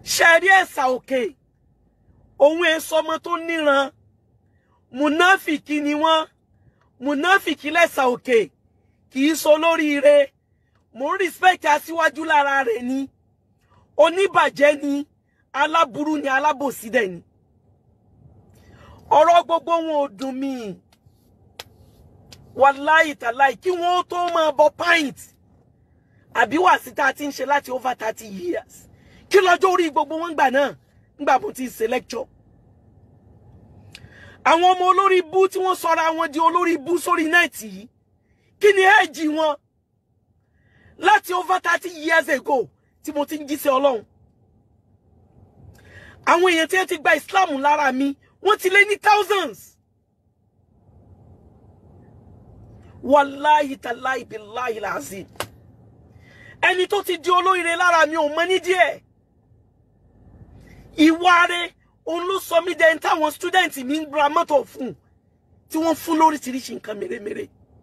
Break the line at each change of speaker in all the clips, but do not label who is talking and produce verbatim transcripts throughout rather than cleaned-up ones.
Ṣẹ̀rí ẹ̀sà òkè ohun èsọmọ tó níran munafiki ni wọ́n munafiki lẹ́sà òkè kì í so lóríire mo respect aṣíwájú lára rẹ̀ ni oníbàjẹ́ ni aláburú ni alábòsí dẹ̀ ni ọ̀rọ̀ gbogbo wọn ò dùn mí wàláhì tàláhì kí wọ́n tó máa bọ pint àbí wà sí tá ti ń ṣe láti over thirty years kí lọ́jọ́ orí gbogbo wọn gbà náà ngbà bó ti ṣe lecture àwọn ọmọ olórí bú tí wọ́n sọra wọn di olórí bú sórí nẹ́ẹ̀tì yìí kí ni ẹ́ẹ̀jì wọn láti over thirty years ago tí mo ti ń jíṣẹ́ Ọlọ́run àwọn èèyàn tí wọ́n ti gba Islam lára mi wọ́n ti lé ní thousands wàláhì tàláhì bíláhì làásì ẹni tó ti di olóríire lára mi ò mọ ní díẹ̀ ìwà rẹ̀ òun ló sọ mí dẹ́n táwọn student mi ń gba mọ́tò fún tí wọ́n fún lóríṣiríṣi nǹkan mèremère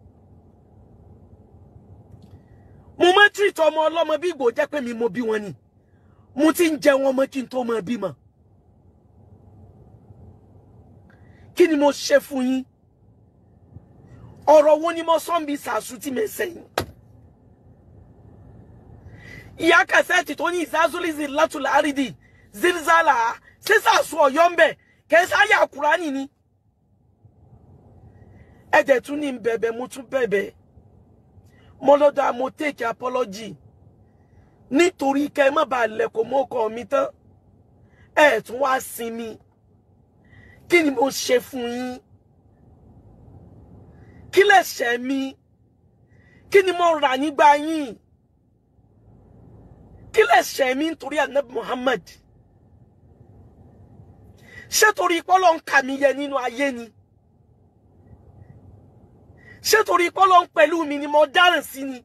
mo máa treat ọmọ ọlọ́mọ bí ìgbò jẹ́ pé mi mo bí wọn ni mo ti ń jẹ wọn mọ́ kí n tó máa bímọ kí ni mo ṣe fún yín ọ̀rọ̀ wo ni mo sọ ń bí sàásù tí mi sẹ́yìn ìyá kẹsẹ́ẹ̀tì tó ní Zazoo Zeh látùlá àrídì zilzala sísà sọ ọ̀yọ́ ń bẹ̀ kẹsà yà Kùránì ni ẹ̀jẹ̀ tún ní bẹ̀bẹ̀ mo tún bẹ̀bẹ̀ mo lọ́dọ̀ mo take apology nítorí kẹ́ má bàa lẹ̀kọ̀ mọ́ ọkọ mi tán ẹ̀ tún wá sinmi kí ni mo ṣe fún yín kí lẹ̀ṣẹ̀ mi kí ni mo rà nígbà yín kí lẹ̀ṣẹ̀ mi nítorí Ànábì Muhammad ṣé torí pọ́lọ́ ń kà mí yẹ nínú ayé ni ṣé torí pọ́lọ́ ń pẹ̀lú mi ni mo dáràn sí ni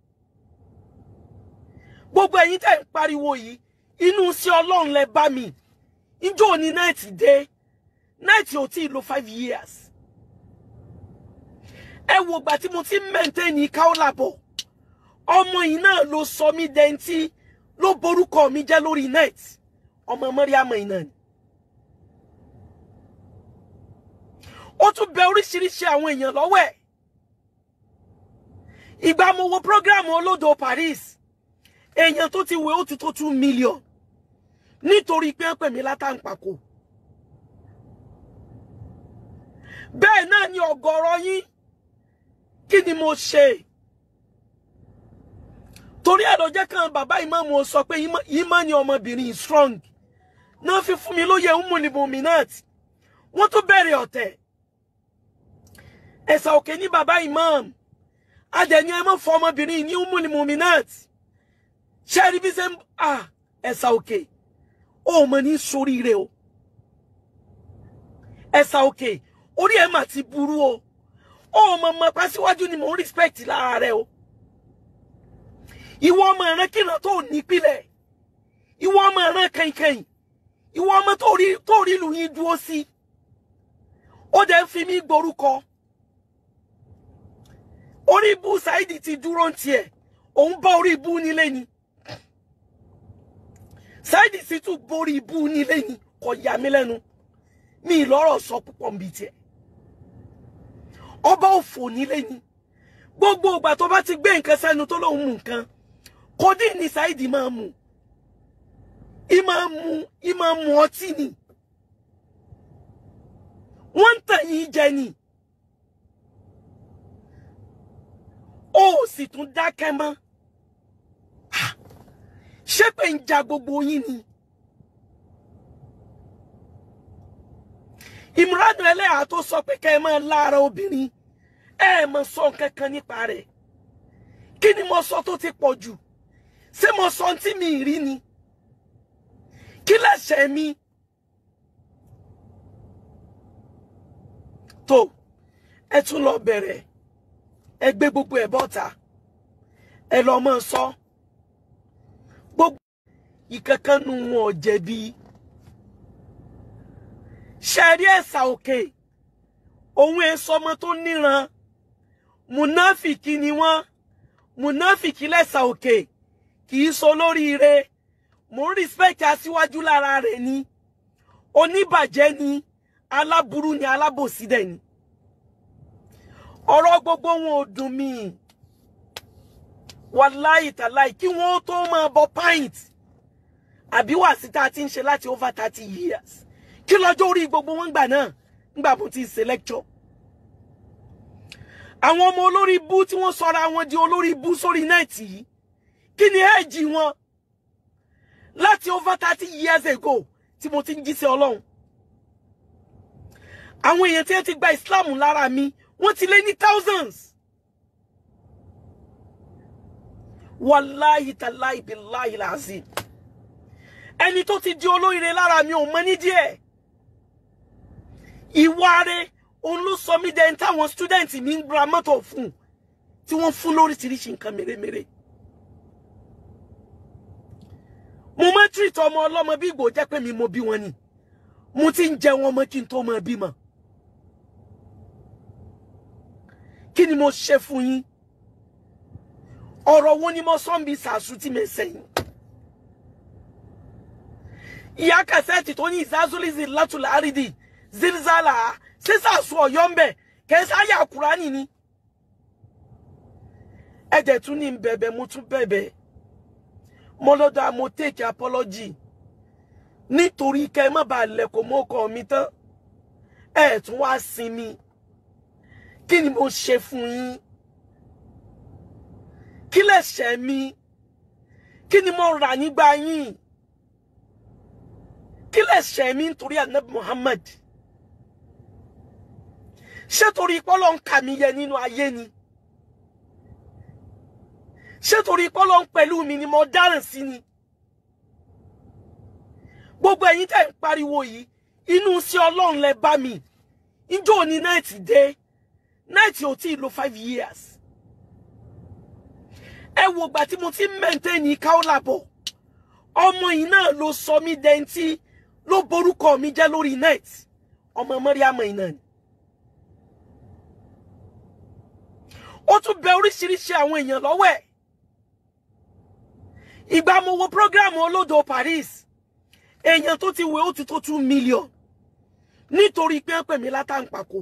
gbogbo ẹ̀yin tẹ́ ń pariwo yìí inú sí Ọlọ́run lẹ bá mi ìjọ ní náìtì dé náìtì ò tí ì lo five years ẹ wo ìgbà tí mo ti maintain Kaola bọ̀ ọmọ yìí náà ló sọ mí dẹ́ntì ló borúkọ mi jẹ́ lórí net ọmọ Mariam yìí náà ni ó tún bẹ oríṣiríṣi àwọn èèyàn lọ́wọ́ ẹ̀ ìgbà mo wo program olódo Paris èèyàn tó ti wé ó ti tó two million nítorí pé ń pè mí látàǹpàkò bẹ́ẹ̀ náà ni ọ̀gọ̀rọ̀ yín kí ni mo ṣe torí ẹ̀ ló jẹ́ kan bàbá ìmáàmù sọ pé ìmọ̀ ni ọmọbìnrin strong náà fi fún mi lóye Ummul Muminat wọ́n tún bẹ̀rẹ̀ ọ̀tẹ̀ ẹ̀sà òkè ní bàbá ìmáàmù adẹ̀ni ẹ mọ́ fọ ọmọbìnrin ní Ummul Muminat ṣẹ́rí bí ṣe ń à ẹ̀sà òkè ó mọ̀ ní sóríire o ẹ̀sà òkè orí ẹ̀ mà ti burú o ó mọ̀ mọ̀ pàṣíwájú ni mò ń respect lára rẹ o ìwọ ọmọ ẹ̀rán kìnnà tó nípìlẹ̀ ìwọ ọmọ ẹ̀rán kẹ̀kẹ̀yìn ìwọ ọmọ tó rí tó rí ìlú yín dúró sí ó dẹ̀ ń fi mí gborúkọ orí ibú Saidi ti dúró ń tiẹ̀ òun bá orí ibú nílé ni Saidi sì tún borí ibú nílé ni kò yà mí lẹ́nu mi lọ́rọ̀ sọ púpọ̀ nbí tiẹ̀ ọba òfò nílé ni gbogbo ìgbà tó bá ti gbé nǹkan sẹ́nu tó lóun mú nǹkan kòdí ni Saidi máa mú ìmáa mú ìmáa mú ọtí ni wọ́n ń tàn yín jẹ ni ó sì tún dákẹ́ mọ́ ṣé pé ń ja gbogbo yín ni Imran ẹlẹ́yà tó sọ pé kẹ́ ẹ máa lára obìnrin ẹ mọ̀ sọ nǹkan kan nípa rẹ̀ kí ni mo sọ tó ti pọ̀ jù ṣé mo sọ tí mi rí ni kí lẹ̀ṣẹ̀ mi tó ẹ tún lọ bẹ̀rẹ̀ ẹ gbé gbogbo ẹ̀ bọ́ta ẹ lọ mọ́ sọ gbogbo ìkankan nu wọn ò jẹ̀bi ṣẹ̀rí ẹ̀sà òkè òun èso ọmọ tó níran munafiki ni wọ́n munafiki lẹ́sà òkè kì í so lóríire mo respect aṣíwájú lára rẹ̀ ni oníbàjẹ́ ni aláburú ni alábòsí dẹ̀ ni ọ̀rọ̀ gbogbo wọn ò dùn mí wàláhì tàláhì kí wọ́n tó máa bọ pint àbí wà sí tá ti ń ṣe láti over thirty years kí lọ́jọ́ orí gbogbo wọn gbà náà ngbà bó ti ṣe lecture àwọn ọmọ olórí bú tí wọ́n sọra wọn di olórí bú sórí nẹ́ẹ̀tì yìí kí ni ẹ́ẹ̀jì wọn láti over thirty years ago tí mo ti ń jíṣẹ́ Ọlọ́run àwọn èèyàn tí wọ́n ti gba Islam lára mi wọ́n ti lé ní thousands wallahi tallahi billahi lazim ẹni tó ti di olóríire lára mi ò mọ ní díẹ̀ ìwà rẹ̀ òun ló sọ mí dẹni táwọn student mi ń gba mọ́tò fún tí wọ́n fún lóríṣiríṣi nǹkan mèremère mo máa treat ọmọ ọlọ́mọ bí ìgbò jẹ́ pé mi mo bí wọn ni mo ti ń jẹ wọn mọ́ kí n tó máa bímọ kí ni mo ṣe fún yín ọ̀rọ̀ wo ni mo sọ ń bi sàásù tí mi sẹ́yìn ìyá kẹsẹ́ẹ̀tì tó ní ìzázúlìzì látùlá àrídì zilzala sísàásù ọ̀yọ́ ń bẹ̀ kẹsàáyà kúránì ni ẹ̀jẹ̀ tún ní bẹ̀bẹ̀ mo tún bẹ̀bẹ̀ mo lọ́dọ̀ mo take apology nítorí kẹ́ má bàa lẹ̀kọ̀ mọ́ ọkọ mi tán ẹ̀ tún wá sinmi kí ni mo ṣe fún yín kí lẹ̀ṣẹ̀ mi kí ni mo rà nígbà yín kí lẹ̀ṣẹ̀ mi nítorí Ànábì Muhammad ṣé torí pọ́lọ́ ń kà mí yẹ nínú ayé ni ṣé torí pọ́lọ́ ń pẹ̀lú mi ni mo dáràn sí ni gbogbo ẹ̀yin tẹ́ ń pariwo yìí inú sí Ọlọ́run lẹ bá mi ìjọ ní náìtì dé náìtì ò tí ì lo five years ẹ wo gbà tí mo ti maintain Kaola bọ̀ ọmọ yìí náà ló sọ mí dẹ́ntì ló borúkọ mi jẹ́ lórí net ọmọ Mariam yìí náà ni ó tún bẹ oríṣiríṣi àwọn èèyàn lọ́wọ́ ẹ̀ ìgbà mo wo program olódo Paris èèyàn tó ti wé ó ti tó two million nítorí pé ń pè mí látàǹpàkò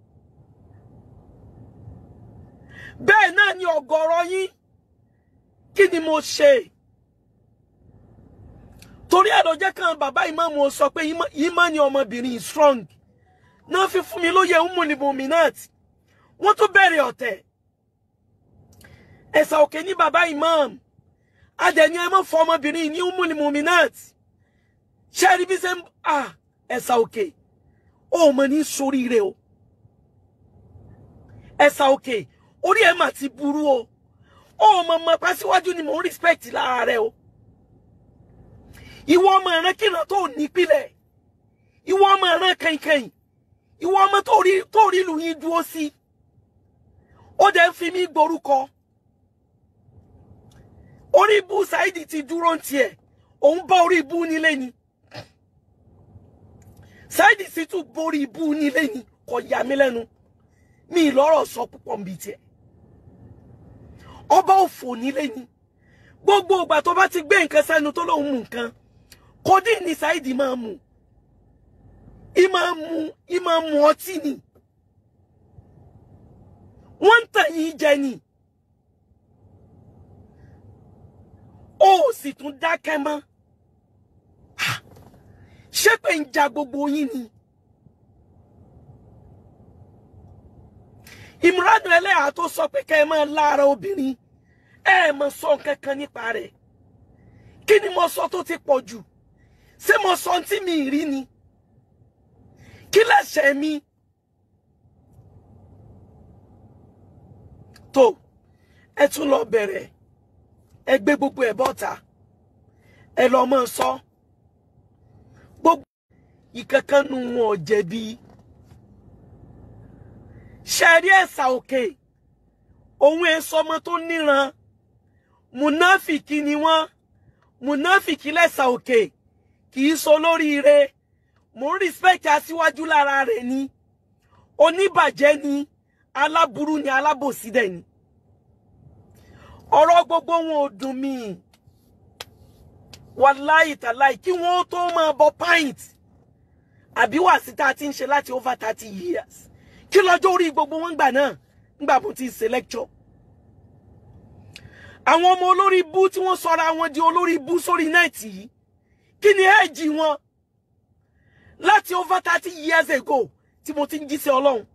bẹ́ẹ̀ náà ni ọ̀gọ̀rọ̀ yín kí ni mo ṣe torí ẹ̀ ló jẹ́ kan bàbá ìmáàmù sọ pé ìmọ̀ ni ọmọbìnrin strong náà fi fún mi lóye umulimuminat wọ́n tún bẹ̀rẹ̀ ọ̀tẹ̀ ẹ̀sà òkè ní bàbá ìmáàmù adẹ̀ni ẹ mọ́ fọ ọmọbìnrin ní umulimuminat ṣe rí bí ṣe ń à ẹ̀sà òkè ó mọ̀ ní soríire o ẹ̀sà òkè orí ẹ̀ mà ti burú o ó mọ̀ mọ̀ pàṣíwájú ni mò ń respect lára rẹ o ìwọ ọmọ ẹ̀rán kìnnà tó nípìlẹ̀ ìwọ ọmọ ẹ̀rán kẹ̀kẹ̀yìn ìwọ ọmọ tó rí tó rí ìlú yín dúró sí ó dẹ̀ ń fi mí gborúkọ orí ibú Saidi ti dúró ń tiẹ̀ òun bá orí ibú nílé ni Saidi sì tún borí ibú nílé ni kò yà mí lẹ́nu mi lọ́rọ̀ sọ púpọ̀ nbí tiẹ̀ ọba òfò nílé ni gbogbo ìgbà tó bá ti gbé nǹkan sẹ́nu tó lóun mú nǹkan kòdí ni Saidi máa mú ìmáa mú ìmáa mú ọtí ni wọ́n ń tàn yín jẹ ni ó sì tún dákẹ́ mọ́ ṣé pé ń ja gbogbo yín ni ìmúradùn ẹlẹ́yà tó sọ pé kẹ́ ẹ máa lára obìnrin ẹ mọ̀ sọ nǹkan kan nípa rẹ̀ kí ni mo sọ tó ti pọ̀ jù ṣé mo sọ tí mi rí ni kí lẹ̀ṣẹ̀ mi tó ẹ tún lọ bẹ̀rẹ̀ ẹ gbé gbogbo ẹ̀ bọ́ta ẹ lọ mọ́ sọ gbogbo ìkankan nu wọn ò jẹ̀bi ṣẹ̀rí ẹ̀sà òkè òun èso ọmọ tó níran munafiki ni wọ́n munafiki lẹ́sà òkè kì í so lóríire mo ń respect aṣíwájú lára rẹ̀ ni oníbàjẹ́ ni aláburú ni alábòsí dẹ̀ ni ọ̀rọ̀ gbogbo wọn ò dùn mí Wallahi talai kí wọ́n tó máa bọ pint àbí wà sí tá tin ṣe láti over thirty years kí lọ́jọ́ orí gbogbo wọn gbà náà ngba mo ti ṣe lecture àwọn ọmọ olórí bú tí wọ́n sọra wọn di olórí bú sórí net yìí kí ni age wọn láti over thirty years ago tí mo ti ń jí sí Ọlọ́run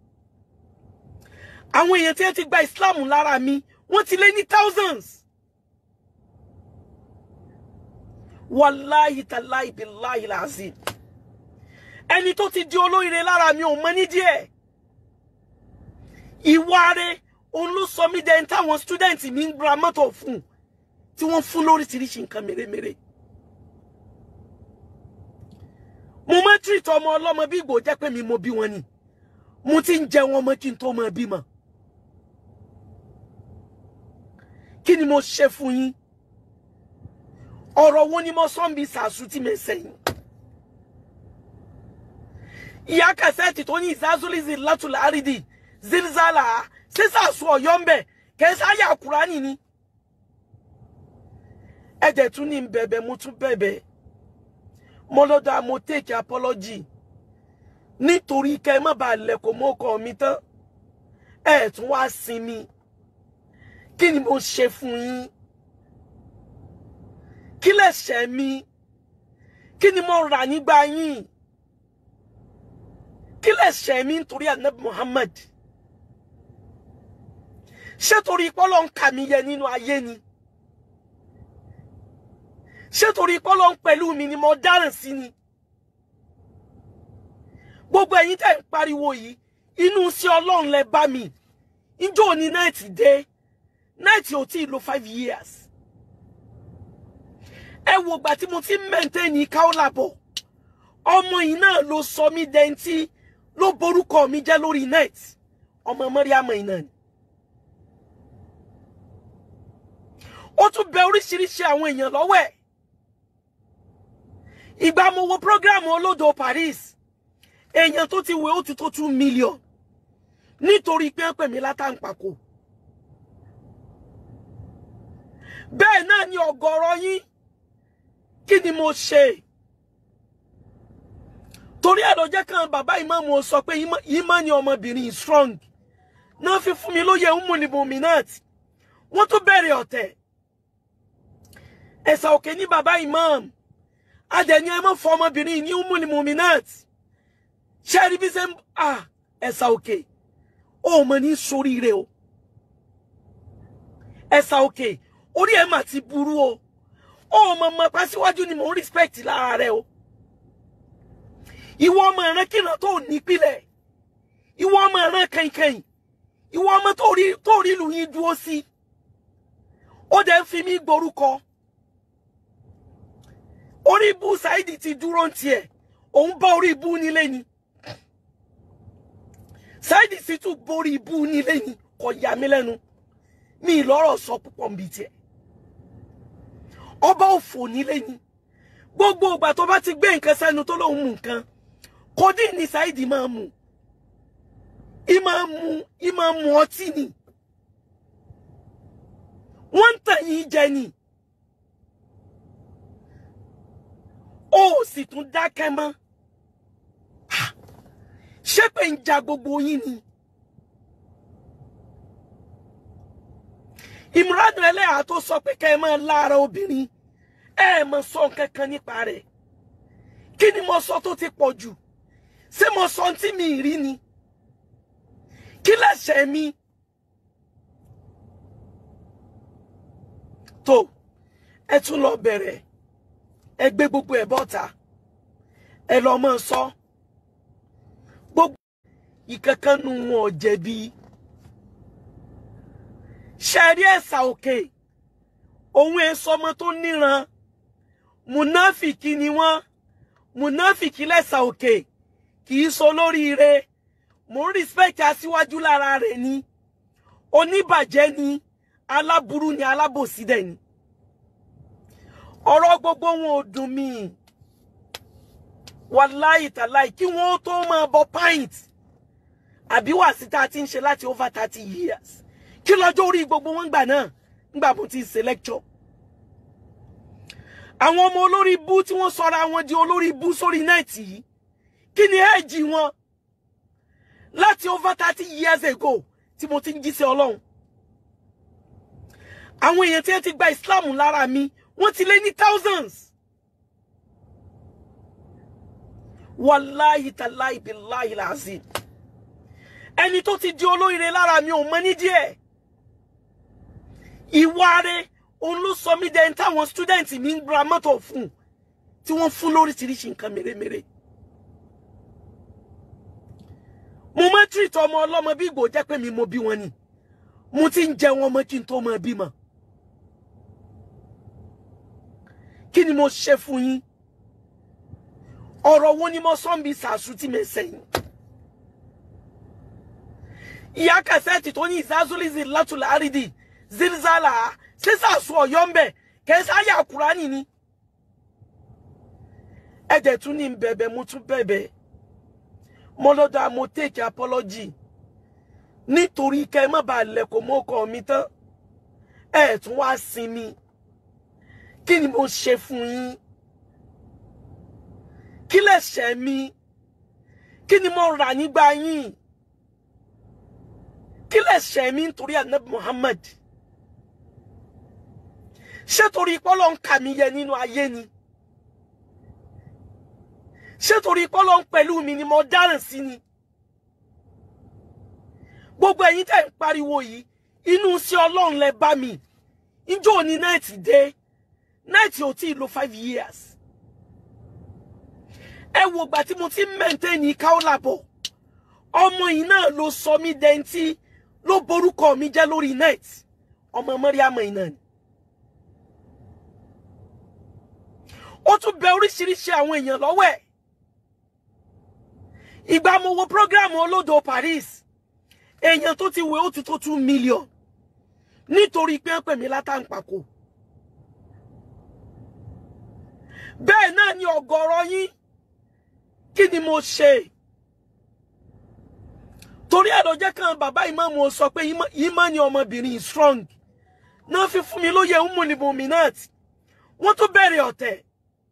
àwọn èèyàn tí ti gba Islam lára mi wọ́n ti lé ní thousands. Wallahi talahi billahi lazim ẹni tó ti di olóríire lára mi ò mọ̀ ní díẹ̀ ìwà rẹ̀ òun ló sọ mí dẹni táwọn student mi ń gba mọ́tò fún tí wọ́n fún lóríṣiríṣi nǹkan mèremère mo máa treat ọmọ ọlọ́mọ bí ìgbò jẹ́ pé mi mo bí wọn ni mo ti ń jẹ wọn mọ́ kí n tó máa bímọ kí ni mo ṣe fún yín ọ̀rọ̀ wo ni mo sọ ń bi Zazoo tí me sẹ́yìn ìyá kẹsẹ́ẹ̀tì tó ní Zazoo Zeh látùlá àrídì zilzala ṣé Zazoo Ọ̀yọ́ ń bẹ kẹsà yà Kùránì ni ẹ̀jẹ̀ tún ní bẹ̀bẹ̀ mo tún bẹ̀bẹ̀ mo lọ́dọ̀ mo take apology nítorí kẹ́ má bàa lẹ́kọ̀ọ́ mọ́ ọkọ mi tán ẹ̀ tún wá sinmi kí ni mo ṣe fún yín kí lẹ ṣẹ̀ mi kí ni mo rà nígbà yín kí lẹ ṣẹ̀ mi nítorí Ànábì Muhammad ṣé torí pọ́lọ́ ń kà mí yẹ nínú ayé ni ṣé torí pọ́lọ́ ń pẹ̀lú mi ni mo dáràn sí ni gbogbo ẹ̀yin tẹ́ ń pariwo yìí inú sí Ọlọ́run lẹ bá mi ìjọ ní náìtì dé náìtì ò tí ì lo five years ẹ wo gbà tí mo ti maintain Kaola bọ̀ ọmọ yìí náà ló sọ mí dẹ́ntì ló borúkọ mi jẹ́ lórí net ọmọ Mariam yìí náà ni ó tún bẹ oríṣiríṣi àwọn èèyàn lọ́wọ́ ẹ̀ ìgbà mo wo program olódo Paris èèyàn tó ti wé ó ti tó two million nítorí pé ń pè mí látàǹpàkò bẹ́ẹ̀ náà ni ọ̀gọ̀rọ̀ yín kí ni mo ṣe torí ẹ̀ ló jẹ́ kan bàbá ìmáàmù sọ pé ìmọ̀ ni ọmọbìnrin strong náà fi fún mi lóye Ummul Mu'minat wọ́n tún bẹ̀rẹ̀ ọ̀tẹ̀ ẹ̀sà òkè ní bàbá ìmáàmù adẹ̀ni ẹ mọ́ fọ ọmọbìnrin ní Ummul Mu'minat ṣẹ́rí bí ṣe ń à ẹ̀sà òkè ó mọ̀ ní soríire o ẹ̀sà òkè orí ẹ̀ mà ti burú o ó mọ̀ mọ̀ pàṣíwájú ni mo respect lára rẹ o ìwọ ọmọ ẹ̀rán kìnnà tó nípìlẹ̀ ìwọ ọmọ ẹ̀rán kẹ̀kẹ̀yìn ìwọ ọmọ tó rí ìlú yín dúró sí ó dẹ̀ ń fi mí gborúkọ orí ibú Saidi ti dúró ń tiẹ̀ òun bá orí ibú nílé ni Saidi Shittu borí ibú nílé ni kò yà mí lẹ́nu mi lọ́rọ̀ sọ púpọ̀ ń bi tiẹ̀ ọba òfò nílé ni gbogbo ìgbà tó bá ti gbé nǹkan sẹ́nu tó lóun mú nǹkan kòdí ni Saidi máa mú ìmáa mú ìmáa mú ọtí ni wọ́n ń tàn yín jẹ ni ó sì tún dákẹ́ mọ́ ṣé pé ń ja gbogbo yín ni ìmúradùn ẹlẹ́yà tó sọ pé kẹ́ ẹ máa lára obìnrin ẹ mọ̀ sọ nǹkan kan nípa rẹ̀ kí ni mo sọ tó ti pọ̀ jù ṣé mo sọ tí mi rí ni kí lẹ́sẹ̀ mi tó ẹ tún lọ bẹ̀rẹ̀ ẹ gbé gbogbo ẹ̀ bọ́ta ẹ lọ mọ́ sọ gbogbo ìkankan nu wọn ò jẹ̀bi ṣẹ̀rí ẹ̀sà òkè òun èso ọmọ tó níran munafiki ni wọ́n munafiki lẹ́sà òkè kì í so lóríire mo ń respect aṣíwájú lára rẹ̀ ni oníbàjẹ́ ni aláburú ni alábòsí dẹ̀ ni ọ̀rọ̀ gbogbo wọn ò dùn mí wàláhì tàláhì kí wọ́n tó máa bọ pint àbí wà sí tá a ti ń ṣe láti over thirty years kí lọ́jọ́ orí gbogbo wọn gbà náà ngbà mo ti ṣe lecture àwọn ọmọ olórí bú tí wọ́n sọra wọn di olórí bú sórí nẹ́ẹ̀tì yìí kí ni ẹ́ẹ̀jì wọn láti over thirty years ago tí mo ti ń jíṣẹ́ Ọlọ́run. àwọn èèyàn tí wọ́n ti gba Islam lára mi wọ́n ti lé ní thousands. Wallahi talahi billahi lazim. ẹni tó ti di olóríire lára mi ò mọ ní díẹ̀. ìwà rẹ̀ òun ló sọ mí dẹ́n táwọn student mi ń gba mọ́tò fún tí wọ́n fún lóríṣiríṣi nǹkan mèremère. mo máa treat ọmọ ọlọ́mọ bí ìgbò jẹ́ pé mi mo bí wọn ni mo ti ń jẹ wọn mọ́ kí n tó máa bímọ. kí ni mo ṣe fún yín? ọ̀rọ̀ wo ni mo sọ ń bi sàásù tí mi sẹ́yìn? ìyá kẹsẹ́ẹ̀tì tó ní Zazoo Zeh látùlá àrídì zilzala ṣé sàásù ọ̀yọ́ ń bẹ̀ kẹsà yà Kùránì ni. ẹ̀jẹ̀ tún ní bẹ̀bẹ̀ mo tún bẹ̀bẹ̀ mo lọ́dọ̀ mo take apology nítorí kẹ́ má bàa lẹ̀kọ̀ mọ́ ọkọ mi tán ẹ̀ tún wá sinmi. kí ni mo ṣe fún yín? kí lẹ̀ṣẹ̀ mi? kí ni mo rà nígbà yín? kí lẹ̀ṣẹ̀ mi nítorí Ànábì Muhammad? ṣé torí pọ́lọ́ ń kà mí yẹ nínú ayé ni? ṣé torí pọ́lọ́ ń pẹ̀lú mi ni mo dáràn sí ni? gbogbo ẹ̀yin tẹ́ ń pariwo yìí inú sí Ọlọ́run lẹ bá mi. ìjọ ní náìtì dé náìtì ò tí ì lo five years. ẹ wo ìgbà tí mo ti maintain Kaola bọ̀ ọmọ yìí náà ló sọ mí dẹ́ntì ló borúkọ mi jẹ́ lórí net ọmọ Mariam yìí náà ni. ó tún bẹ oríṣiríṣi àwọn èèyàn lọ́wọ́ ẹ̀. ìgbà mo wo program olódo Paris èèyàn tó ti wé ó ti tó two million nítorí pé ń pè mí látàǹpàkò. bẹ́ẹ̀ náà ni ọ̀gọ̀rọ̀ yín kí ni mo ṣe? torí ẹ̀rọ jẹ́ kan bàbá ìmáàmù sọ pé ìmáàmù ọmọbìnrin strong náà fi fún mi lóye Ummul Muminat. wọ́n tún bẹ̀rẹ̀ ọ̀tẹ̀.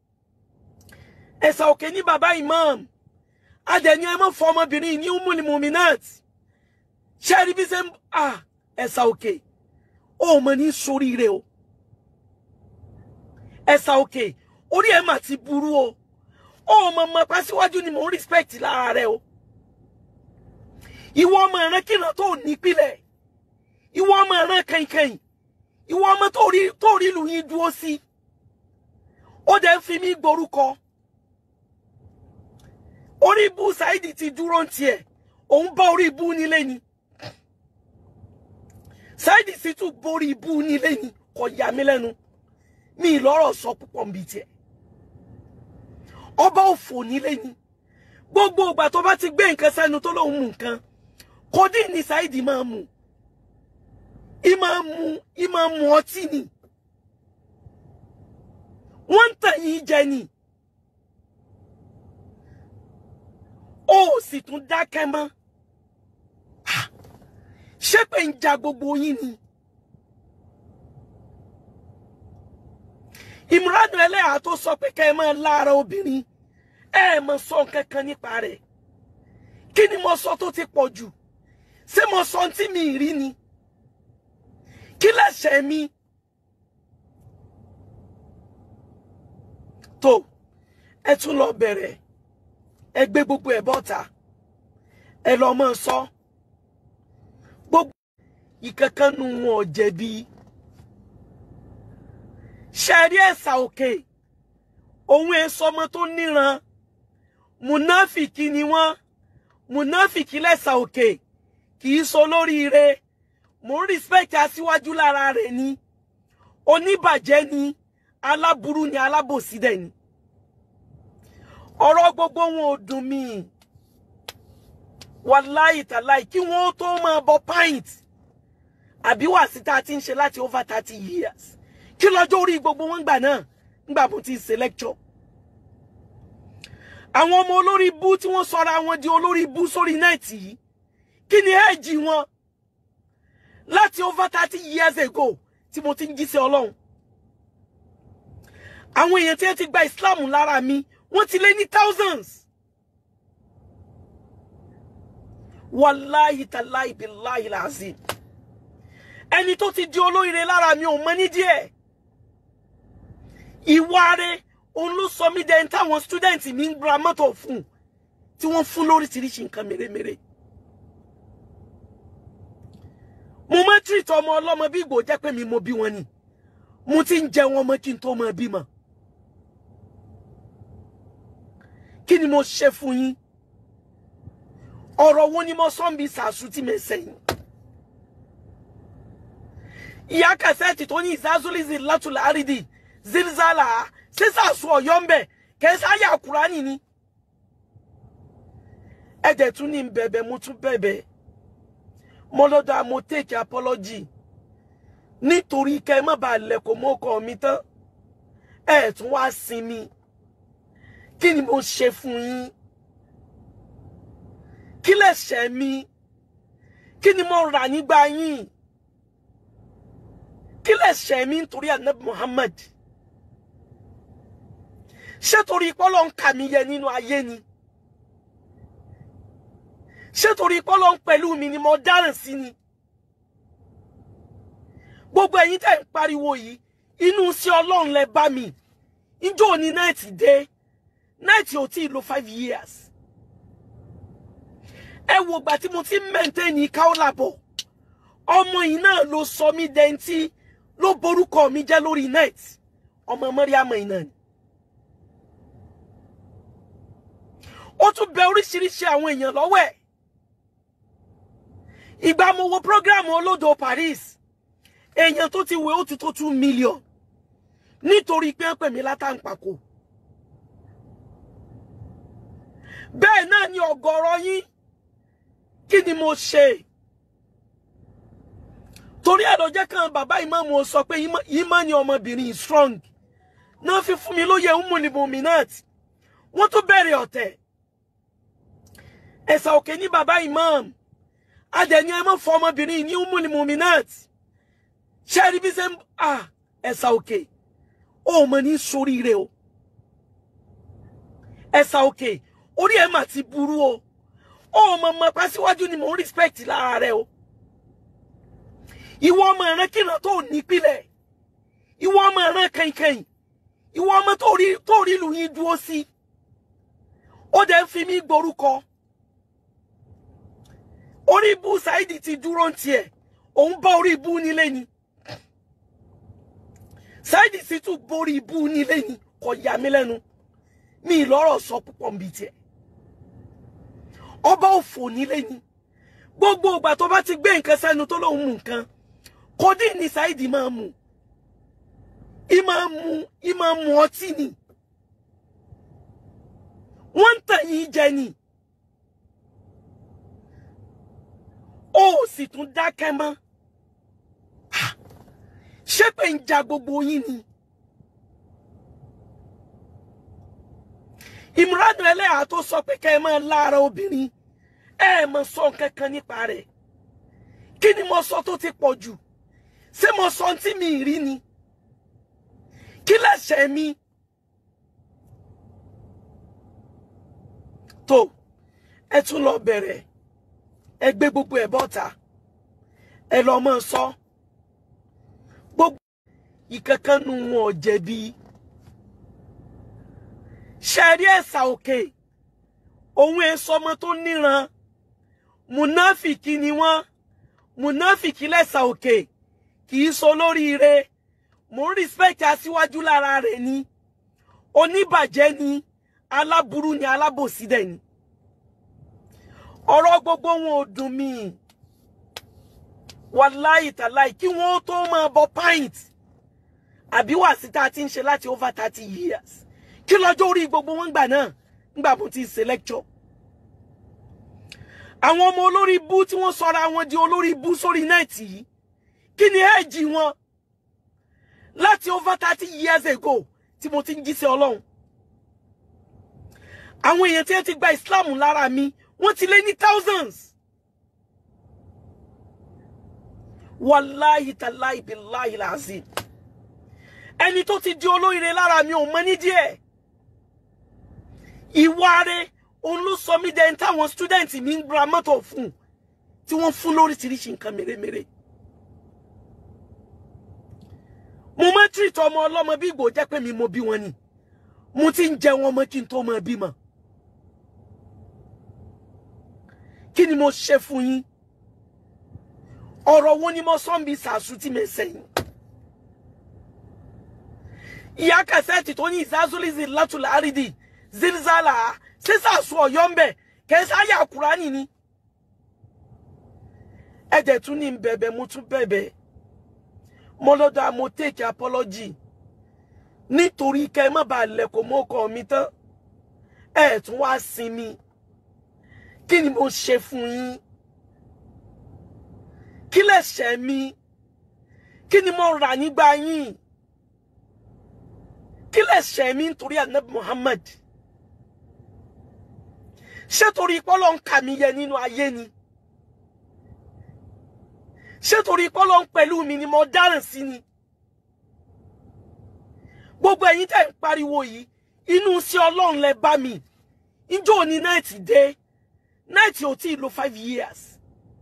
ẹ̀sà òkè ní bàbá ìmáàmù adẹ̀ni ẹ mọ́ fọ ọmọbìnrin ní Ummul Muminat. ṣé rí bí ṣe ń à ẹ̀sà òkè ó mọ ní soríire o. ẹ̀sà òkè orí ẹ̀ mà ti burú o. ó mọ mọ pàṣíwájú ni mò ń respect lára rẹ o. ìwọ ọmọ ẹran kìnnà tó nípìlẹ̀, ìwọ ọmọ ẹran kẹ̀kẹ̀yìn, ìwọ ọmọ tó rí tó rí ìlú yín dúró sí, ó dẹ̀ ń fi mí gborúkọ. orí ibú Saidi ti dúró tiẹ̀, òun bá orí ibú nílé ni. Saidi Shittu borí ibú nílé ni, kò yà mí lẹ́nu. mi lọ́rọ̀ sọ púpọ̀ nbí tiẹ̀. ọba òfò nílé ni. gbogbo ìgbà tó bá ti gbé nǹkan sẹ́nu tó lóun mú nǹkan, kòdí ni Saidi máa mú. ìmáa mú ìmáa mú ọtí ni. wọ́n ń tàn yín jẹ ni. ó sì tún dákẹ́ mọ́. ṣé pé ń ja gbogbo yín ni? Imran ẹlẹ́yà tó sọ pé kẹ́ ẹ máa lára obìnrin, ẹ mọ̀ sọ nǹkan kan nípa rẹ̀. kí ni mo sọ tó ti pọ̀ jù? ṣé mo sọ tí mi rí ni? kí lẹ̀ṣẹ̀ mi? tó ẹ tún lọ bẹ̀rẹ̀ ẹ gbé gbogbo ẹ̀ bọ́ta ẹ lọ mọ́ sọ gbogbo ìkankan nu wọn ò jẹ̀bi. ṣẹ̀rí ẹ̀sà òkè òun èso ọmọ tó níran mùnáfìkì ni wọ́n. mùnáfìkì lẹ́sà òkè kì í so lóríire. mò ń respect aṣíwájú lára rẹ̀ ni. oníbàjẹ́ ni, aláburú ni, alábòsí dẹ̀ ni. ọ̀rọ̀ gbogbo wọn ò dùn mí. wàláì tàláì kí wọ́n tó máa bọ pint àbí wàásí tá a ti ń ṣe láti over thirty years. kí lọ́jọ́ orí gbogbo wọn gbà náà ngbà bó ti ṣe lecture. àwọn ọmọ olórí bú tí wọ́n sọra wọn di olórí bú sórí nẹ́ẹ̀tì yìí kí ni ẹ́ẹ̀jì wọn láti over thirty years ago tí mo ti ń jíṣẹ́ Ọlọ́run. àwọn èèyàn tí wọ́n ti gba Islam lára mi wọ́n ti lé ní thousands. Wallahi tallahi billahi lazim. Ẹni tó ti di olóríire lára mi ò mọ ní díẹ̀. Ìwà rẹ̀ òun ló sọ mí dẹni táwọn student mi ń gba mọ́tò fún tí wọ́n fún lóríṣiríṣi nǹkan mèremère. Mo máa treat ọmọ ọlọ́mọ bí ìgbò jẹ́ pé mi mo bí wọn ni. Mo ti ń jẹ wọn mọ́ kí n tó máa bímọ. Kí ni mo ṣe fún yín? Ọ̀rọ̀ wo ni mo sọ ń bí sàásù tí mi sẹ́yìn? Ìyá kẹsẹ́ẹ̀tì tó ní Zazoo Zeh látùlá àrídì zilzala ṣé sàásù ọ̀yọ́ ń bẹ̀ kẹsàáyà Kùránì ni. Ẹ̀dẹ̀ tún ní bẹ̀bẹ̀ mo tún bẹ̀bẹ̀. Mo lọ́dọ̀ mo take apology. Nítorí kẹ́ má bàa lẹ̀kọ̀ mọ́ ọkọ mi tán. Ẹ tún wá sinmi. Kí ni mo ṣe fún yín? Kí lẹ̀ṣẹ̀ mi? Kí ni mo rà nígbà yín? Kí lẹ̀ṣẹ̀ mi nítorí Ànábì Muhammad? Ṣé torí pé Ọlọ́run kà mí yẹ nínú ayé ni? Ṣé torí pé Ọlọ́run pẹ̀lú mi ni mo dáràn sí ni? Gbogbo ẹ̀yin tẹ́ ń pariwo yìí, inú sí Ọlọ́run lẹ bá mi. Ǹjọ́ ní night dé. Night ò tí lo five years. Ẹ wo gbà tí mo ti maintain Kaola bọ̀. Ọmọ yìí náà ló sọ mí dẹntí ló borúkọ mi jẹ́ lórí night. Ọmọ Mariam yìí náà ni. Ó tún bẹ oríṣiríṣi àwọn èèyàn lọ́wọ́ ẹ̀. Ìgbà mo wo program Olódo Paris. Èèyàn tó ti wé ó ti tó two million. Nítorí pé ń pè mí látàǹpàkò. Bẹ́ẹ̀ náà ni ọ̀gọ̀rọ̀ yín. Kí ni mo ṣe? Torí ẹ̀ ló jẹ́ kan bàbá ìmáàmù sọ pé ìmọ̀ ni ọmọbìnrin strong. Náà fi fún mi lóye Ummul Muminat. Wọ́n tún bẹ̀rẹ̀ ọ̀tẹ̀. Ẹ̀sà òkè ní bàbá ìmáàmù. Adẹ̀ni ẹ mọ́ fọ ọmọbìnrin ní Ummul Muminat. Ṣé rí bí ṣe ń ah ẹ̀sà òkè. Ó mọ̀ ní sóríire o. Ẹ̀sà òkè. Orí ẹ̀ mà ti burú o. Ó mọ̀ mọ̀ pàṣíwájú ni mò ń respect lára rẹ̀ o. Ìwọ ọmọ ẹ̀rán kìnnà tó nípìlẹ̀. Ìwọ ọmọ ẹ̀rán kẹ̀kẹ̀yìn. Ìwọ ọmọ tó rí tó rí ìlú yín dúró sí. Ó dẹ̀ ń fi mí gborúkọ. Orí ibú Saidi ti dúró ń tiẹ̀. Òun bá orí ibú nílé ni. Saidi Shittu borí ibú nílé ni. Kò yà mí lẹ́nu. Mi lọ́rọ̀ sọ púpọ̀ nbí tiẹ̀. Ọba òfò nílé ni. Gbogbo ìgbà tó bá ti gbé nǹkan sẹ́nu tó lóun mú nǹkan. Kòdí ni Saidi máa mú. I máa mú, I máa mú ọtí ni. Wọ́n ń tàn yín jẹ ni. Ó sì tún dákẹ́ mọ́. Ṣé pé ń ja gbogbo yín ni? Ìmúradùn ẹlẹ́yà tó sọ pé kẹ́ ẹ máa lára obìnrin. Ẹ mọ̀ sọ nǹkan kan nípa rẹ̀. Kí ni mo sọ tó ti pọ̀ jù? Ṣé mo sọ tí mi rí ni? Kí lẹ̀ṣẹ̀ mi? Tó, ẹ tún lọ bẹ̀rẹ̀. Ẹ gbé gbogbo ẹ̀ bọ́ta. Ẹ lọ mọ́ sọ. Gbogbo ìkankan nu wọn ò jẹ̀bi. Ṣẹ̀rí ẹ̀sà òkè. Òun èso ọmọ tó níran. Mùnáfìkì ni wọ́n. Mùnáfìkì lẹ́sà òkè. Kì í so lóríire. Mo ń respect aṣíwájú lára rẹ̀ ni. Oníbàjẹ́ ni. Aláburú ni alábòsí dẹ̀ ni. Ọ̀rọ̀ gbogbo wọn ò dùn mí. Wallahi tallahi kí wọ́n tó máa bọ pint. Àbí wà sí tá ti ń ṣe láti over thirty years. Kí lọ́jọ́ orí gbogbo wọn gbà náà ngbà mo ti ṣe lecture. Àwọn ọmọ olórí ibú tí wọ́n sọra wọn di olórí ibú sórí net yìí. Kí ni age wọn? Láti over thirty years ago tí mo ti ń jíṣẹ́ Ọlọ́run. Àwọn èèyàn tí wọ́n ti gba Islam lára mi wọ́n ti lé ní thousands. Wallahi tallahi billahi lazim. ẹni tó ti di olóríire lára mi ò mọ ní díẹ̀. Ìwà rẹ̀ òun ló sọ mí dẹni táwọn student mi ń gba mọ́tò fún tí wọ́n fún lóríṣiríṣi nǹkan mèremère. Mo máa ń treat ọmọ ọlọ́mọ bí ìgbò jẹ́ pé mi mo bí wọn ni. Mo ti ń jẹ wọn mọ́ kí n tó máa bímọ. Kí ni mo ṣe fún yín? Ọ̀rọ̀ wo ni mo sọ ń bi Zazoo tí mo sẹ́yìn? Ìyá kẹsẹ́ẹ̀tì tó ní Zazoo Zeh látùlá àrídì zilzala ṣé Zazoo Ọ̀yọ́ ń bẹ̀ kẹsàáyà Kùránì ni. Ẹ̀jẹ̀ tún ní bẹ̀bẹ̀ mo tún bẹ̀bẹ̀. Mo lọ́dọ̀ mo take apology. Nítorí kẹ́ má bàa lẹ̀kọ̀ mọ́ ọkọ mi tán. Ẹ tún wá sinmi. Kí ni mo ṣe fún yín? Kí lẹ̀ṣẹ̀ mi? Kí ni mo rà nígbà yín? Kí lẹ̀ṣẹ̀ mi nítorí Ànábì Muhammad? Ṣé torí pé Ọlọ́run kà mí yẹ nínú ayé ni? Ṣé torí pé Ọlọ́run pẹ̀lú mi ni mo dáràn sí ni? Gbogbo ẹ̀yin tẹ́ ń pariwo yìí, inú sí Ọlọ́run lẹ bá mi. Ǹjọ́ ni night dé? Night ò tí lo five years.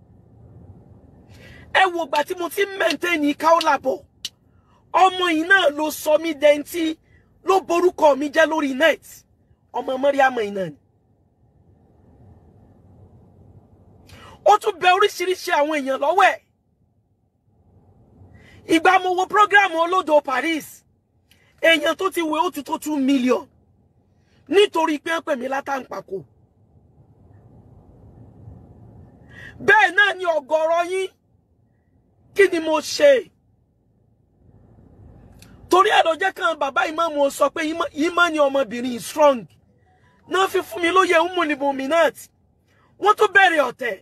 Ẹ wo gbà tí mo ti maintain Kaola bọ̀. Ọmọ yìí náà ló sọ mí dẹntí ló borúkọ mi jẹ́ lórí net. Ọmọ Mariam yìí náà ni. Ó tún bẹ oríṣiríṣi àwọn èèyàn lọ́wọ́ ẹ̀. Ìgbà mo wo program Olódo Paris. Èèyàn tó ti wé ó ti tó two million. Nítorí pé ń pè mí látàǹpàkò. Bẹ́ẹ̀ náà ni ọ̀gọ̀rọ̀ yín. Kí ni mo ṣe? Torí ẹ̀ ló jẹ́ kan bàbá ìmáàmù sọ pé ìmọ̀ ni ọmọbìnrin strong. Náà fi fún mi lóye Ummul Muminat. Wọ́n tún bẹ̀rẹ̀ ọ̀tẹ̀.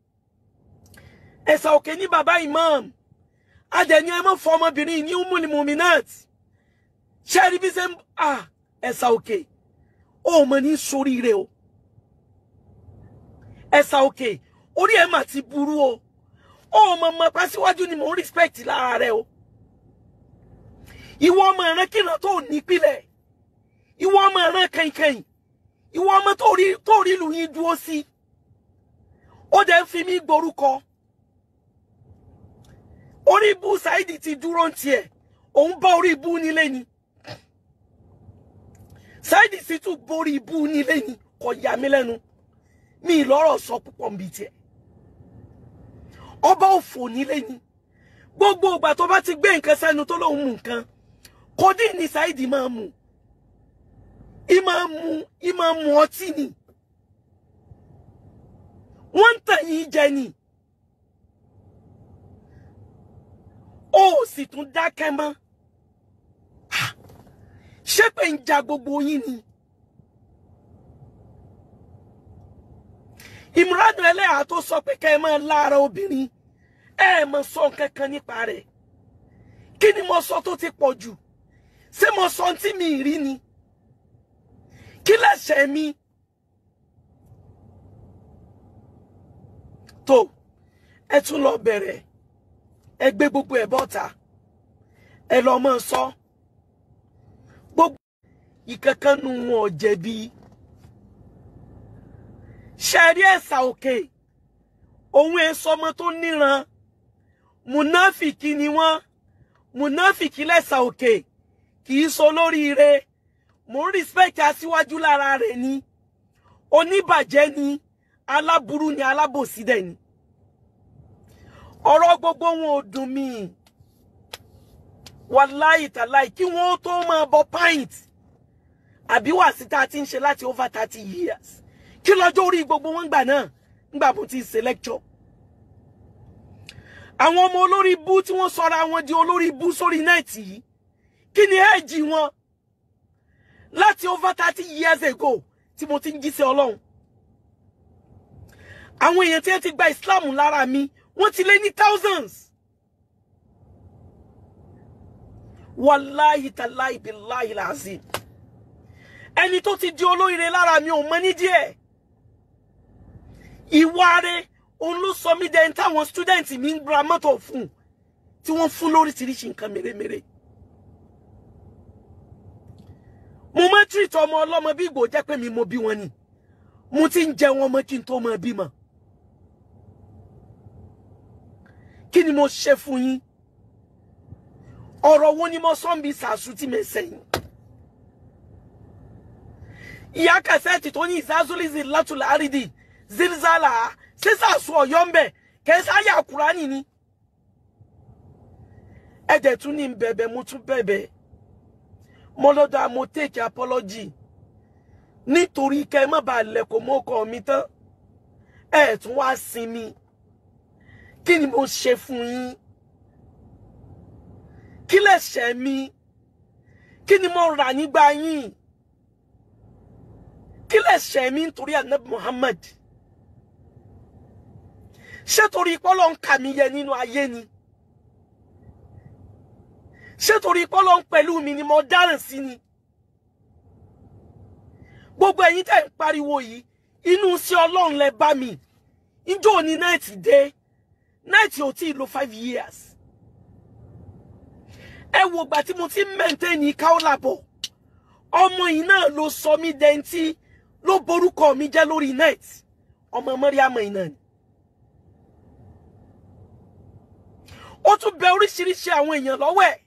Ẹ̀sà òkè ní bàbá ìmáàmù. Adẹ̀ni ẹ mọ́ fọ ọmọbìnrin ní Ummul Muminat. Ṣé rí bí ṣe ń ah ẹ̀sà òkè. Ó mọ̀ ní soríire o. Ẹ̀sà òkè. Orí ẹ̀ mà ti burú o. Ó mọ̀ mọ̀ pàṣíwájú ni mo respect lára rẹ o. Ìwọ ọmọ ẹ̀rán kìnnà tó nípìlẹ̀. Ìwọ ọmọ ẹ̀rán kẹ̀kẹ̀yìn. Ìwọ ọmọ tó rí tó rí ìlú yín dúró sí. Ó dẹ̀ ń fi mí gborúkọ. Orí ibú Saidi ti dúró ń tiẹ̀. Òun bá orí ibú nílé ni. Saidi Shittu borí ibú nílé ni. Kò yà mí lẹ́nu. Mi lọ́rọ̀ sọ púpọ̀ nbí tiẹ̀. Ọba òfò nílé ni. Gbogbo ìgbà tó bá ti gbé nǹkan sẹ́nu tó lóun mú nǹkan. Kòdí ni Saidi máa mú. I máa mú, I máa mú ọtí ni. Wọ́n ń tàn yín jẹ ni. Ó sì tún dákẹ́ mọ́. Ṣé pé ń ja gbogbo yín ni? Ìmúradùn ẹlẹ́yà tó sọ pé kẹ́ ẹ máa lára obìnrin. Ẹ mọ̀ sọ nǹkan kan nípa rẹ̀. Kí ni mo sọ tó ti pọ̀ jù? Ṣé mo sọ tí mi rí ni? Kí lẹ̀ṣẹ̀ mi? Tó, ẹ tún lọ bẹ̀rẹ̀. Ẹ gbé gbogbo ẹ̀ bọ́ta. Ẹ lọ mọ́ sọ. Gbogbo ìkankan nu wọn ò jẹ̀bi. Ṣẹ̀rí ẹ̀sà òkè. Òun èso ọmọ tó níran. Mùnáfìkì ni wọ́n. Mùnáfìkì lẹ́sà òkè. Kì í so lóríire. Mo ń respect aṣíwájú lára rẹ̀ ni. Oníbàjẹ́ ni. Aláburú ni alábòsí dẹ̀ ni. Ọ̀rọ̀ gbogbo wọn ò dùn mí. Wàláhì tàláhì kí wọ́n tó máa bọ pint. Àbí wà sí tá ti ń ṣe láti over thirty years. Kí lọ́jọ́ orí gbogbo wọn gbà náà? Ngbà bó ti ṣe lecture. Àwọn ọmọ olórí bú tí wọ́n sọra wọn di olórí bú sórí nẹ́ẹ̀tì yìí. Kí ni ẹ́ẹ̀jì wọn? Láti over thirty years ago tí mo ti ń jíṣẹ́ Ọlọ́run. Àwọn èèyàn tí wọ́n ti gba Islam lára mi, wọ́n ti lé ní thousands. Wallahi tallahi billahi lazim. Ẹni tó ti di olóríire lára mi ò mọ ní díẹ̀. Ìwà rẹ̀ òun ló sọ mí dẹni táwọn student mi ń gba mọ́tò fún tí wọ́n fún lóríṣiríṣi nǹkan mèremère. mo ma treat ọmọ ọlọ́mọ bí ìgbò jẹ́ pé mi mo bí wọn ni mo ti ń jẹ wọn mọ́ kí n tó máa bímọ. Kí ni mo ṣe fún yín? Ọ̀rọ̀ wo ni mo sọ bí Zazoo tí me sẹ́yìn? Ìyá kẹsẹ́ẹ̀tì tó ní Zazoo Zeh látùlá àrídì zilzala ṣé Zazoo Ọ̀yọ́ ń bẹ kẹsà yà Kùránì ni. Ẹ̀dẹ̀ tún ní bẹ̀bẹ̀ mo tún bẹ̀bẹ̀. Mo lọ́dọ̀ mo take apology. Nítorí kẹ́ má bàa lẹ̀kọ̀ mọ́ ọkọ mi tán. Ẹ tún wá sinmi. Kí ni mo ṣe fún yín? Kí lẹ̀ṣẹ̀ mi? Kí ni mo rà nígbà yín? Kí lẹ̀ṣẹ̀ mi nítorí Ànábì Muhammad? Ṣé torí pé Ọlọ́run kà mí yẹ nínú ayé ni? Ṣé torí pé Ọlọ́run pẹ̀lú mi ni mo dáràn sí ni? Gbogbo ẹ̀yin tẹ́ ń pariwo yìí, inú sí Ọlọ́run lẹ bá mi. Ǹjọ́ ni night dé. Night ò tí lò five years. Ẹ wo gbà tí mo ti maintain Kaola bọ̀. Ọmọ yìí náà ló sọ mí dentí ló borúkọ mi jẹ́ lórí net. Ọmọ Mariam yìí náà ni. Ó tún bẹ oríṣiríṣi àwọn èèyàn lọ́wọ́ ẹ̀.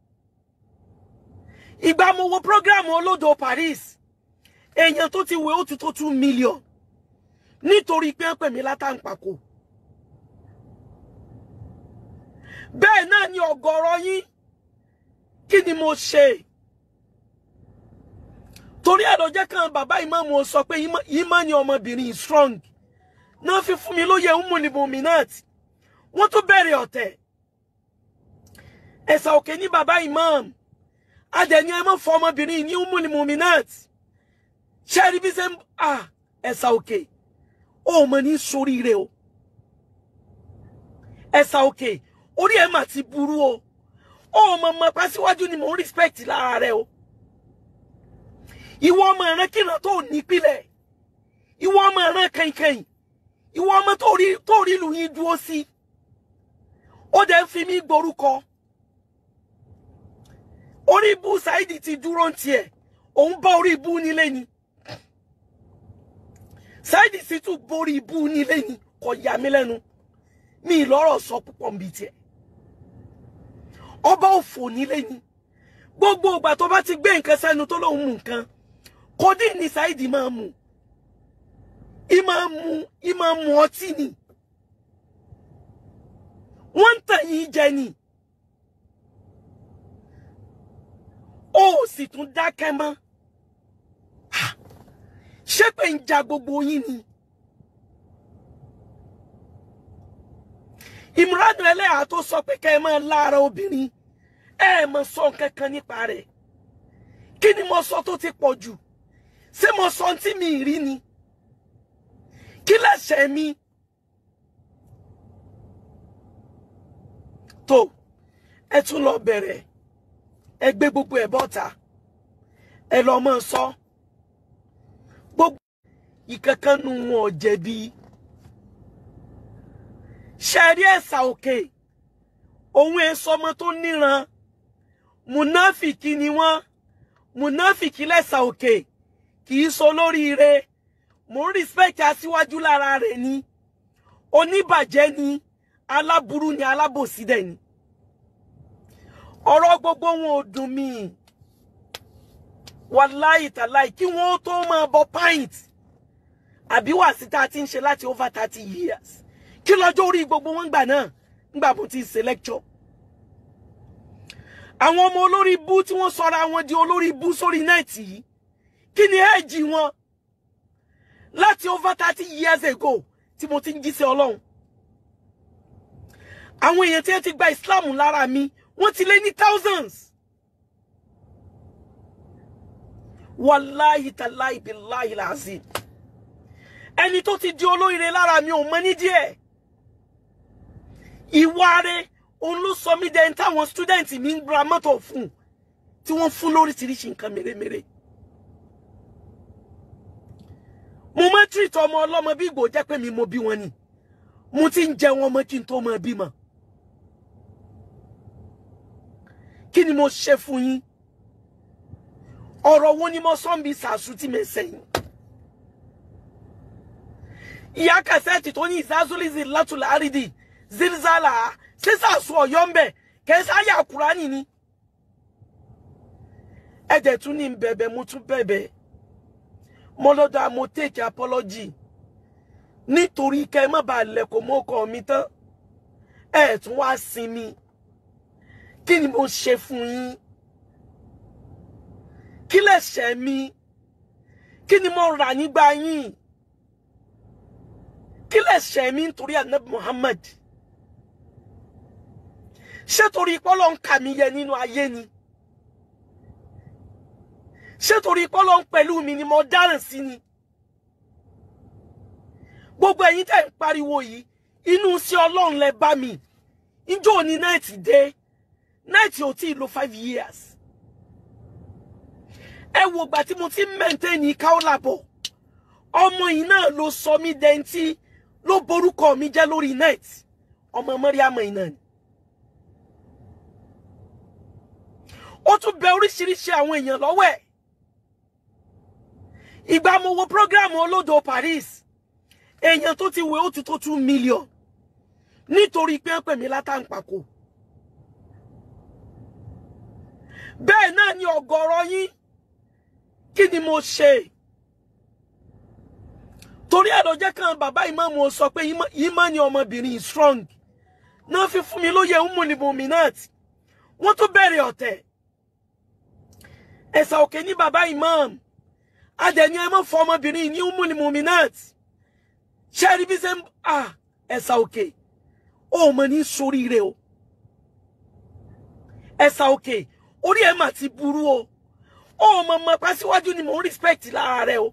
Ìgbà mo wo program Olódo Paris. Èèyàn tó ti wé ó ti tó two million. Nítorí pé ń pè mí látàǹpàkò. Bẹ́ẹ̀ náà ni ọ̀gọ̀rọ̀ yín. Kí ni mo ṣe? Torí ẹ̀ ló jẹ́ kan bàbá ìmáàmù sọ pé ìmáàmù ọmọbìnrin strong. Náà fi fún mi lóye Ummul Muminat. Wọ́n tún bẹ̀rẹ̀ ọ̀tẹ̀. Ẹ̀sà òkè ní bàbá ìmáàmù. Adẹ̀ni ẹ má fọ ọmọbìnrin ní Ummul Muminat. Ṣé rí bí ṣe ń ah ẹ̀sà òkè. Ó mọ ní sóríire o. Ẹ̀sà òkè. Orí ẹ̀ mà ti burú o. Ó mọ mọ pa síwájú ni mo respect lára rẹ o. Ìwọ ọmọ ẹran kíran tó ní pìlẹ̀. Ìwọ ọmọ ẹran kankan. Ìwọ ọmọ tó rí tó rí lu yín dúró sí. Ó dẹ̀ ń fi mí gborúkọ. Orí ibu Saidi ti dúró ntiẹ̀. Òun bá orí ibu nílé ni. Saidi Shittu borí ibu nílé ni. Kò yà mí lẹ́nu. Mi lọ́rọ̀ sọ púpọ̀ nbí tiẹ̀. Ọba òfò nílé ni. Gbogbo ìgbà tó bá ti gbé nǹkan sẹ́nu tó lóhun mú nǹkan. Kodi ni Saidi máa mú. I máa mú, I máa mú ọtí ni. Wọ́n tàn yín jẹ ni. Ó sì tún dákẹ́ mọ́. Ṣé pé ń ja gbogbo yín ni? Imran ẹlẹ́hà tó sọ pé kẹ́ ẹ máa lára obìnrin. Ẹ mọ̀ sọ nǹkan kan nípa rẹ̀. Kí ni mo sọ tó ti pọ̀ jù? Ṣé mo sọ tí mi rí ni? Kí lẹ̀ṣẹ̀ mi? Tó, ẹ tún lọ bẹ̀rẹ̀. Ẹ gbé gbogbo ẹ̀ bọ́ta. Ẹ lọ mọ́ sọ. Gbogbo ìkankan nu wọn ò jẹ̀bi. Ṣẹ̀rí ẹ̀sà òkè. Òun èso ọmọ tó níran. Munafiki ni wọ́n. Munafiki lẹ́sà òkè. Kì í so lóríire. Mo ń respect aṣíwájú lára rẹ̀ ni. Oníbàjẹ́ ni. Aláburú ni alábòsí dẹ̀ ni. Ọ̀rọ̀ gbogbo wọn ò dùn mí. Wallahi tàláì kí wọ́n tó máa bọ pint. Àbí wà sí tá ti ń ṣe láti over thirty years. Kí lọ́jọ́ orí gbogbo wọn gbà náà. Ngbà mo ti ṣe lecture. Àwọn ọmọ olórí ibú tí wọ́n sọra wọn di olórí ibú sórí nẹ́ẹ̀tì yìí. Kí ni ẹ́ẹ̀jì wọn? Láti over thirty years ago tí mo ti ń jíṣẹ́ Ọlọ́run. Àwọn èèyàn tí wọ́n ti gba Islam lára mi, wọ́n ti lé ní thousands. Wallahi tallahi billahi lazim. Ẹni tó ti di olóríire lára mi ò mọ ní díẹ̀. Ìwà rẹ̀ òun ló sọ mí dẹ́n táwọn student mi ń gba mọ́tò fún tí wọ́n fún lóríṣiríṣi nǹkan mèremère. Mo máa treat ọmọ ọlọ́mọ bí ìgbò jẹ́ pé mi mo bí wọn ni. Mo ti ń jẹ wọn mọ́ kí n tó máa bímọ. Kí ni mo ṣe fún yín? ọ̀rọ̀ wo ni mo sọ bí Zazoo tí me sẹ́yìn ìyá kẹsẹ́ẹ̀tì tó ní Zazoo Zeh látùlá àrídì zilzala ṣé Zazoo Ọ̀yọ́ ń bẹ kẹsàáyà Kùránì ni ẹ̀dẹ̀ tún ní bẹ̀bẹ̀ mo tún bẹ̀bẹ̀ mo lọ́dọ̀ mo take apology nítorí kẹ́ má bàa lẹ̀kọ̀ mọ́ ọkọ mi tán ẹ̀ tún wá sinmi kí ni mo ṣe fún yín kí lẹ̀ṣẹ̀ mi kí ni mo rà nígbà yín kí lẹ̀ṣẹ̀ mi nítorí Ànábì Muhammad ṣé torí pọ́lọ́ ń kà mí yẹ nínú ayé ni ṣé torí pọ́lọ́ ń pẹ̀lú mi ni mo dáràn sí ni gbogbo ẹ̀yin tẹ́ ń pariwo yìí inú sí Ọlọ́run lẹ bá mi ìjọ ní náìtì dé náìtì ò tí ì lo five years ẹ wo gbà tí mo ti maintain Kaola bọ̀ ọmọ yìí náà ló sọ mí dẹ́ntì ló borúkọ mi jẹ́ lórí net ọmọ Mariam yìí náà ni ó tún bẹ oríṣiríṣi àwọn èèyàn lọ́wọ́ ẹ̀ ìgbà mo wo program olódo Paris èèyàn tó ti wé ó ti tó two million nítorí pé ń pè mí látàǹpàkò bẹ́ẹ̀ náà ni ọ̀gọ̀rọ̀ yín kí ni mo ṣe torí ẹ̀ ló jẹ́ kan bàbá ìmáàmù sọ pé ìmọ̀ ni ọmọbìnrin strong náà fi fún mi lóye umulimuminat wọ́n tún bẹ̀rẹ̀ ọ̀tẹ̀ ẹ̀sà òkè ní bàbá ìmáàmù adẹ̀ni ẹ mọ́ fọ ọmọbìnrin ní umulimuminat ṣe rí bí ṣe ń à ẹ̀sà òkè ó mọ̀ ní soríire o ẹ̀sà òkè orí ẹ̀ mà ti burú o ó mọ̀ mọ̀ pàṣíwájú ni mò ń respect lára rẹ o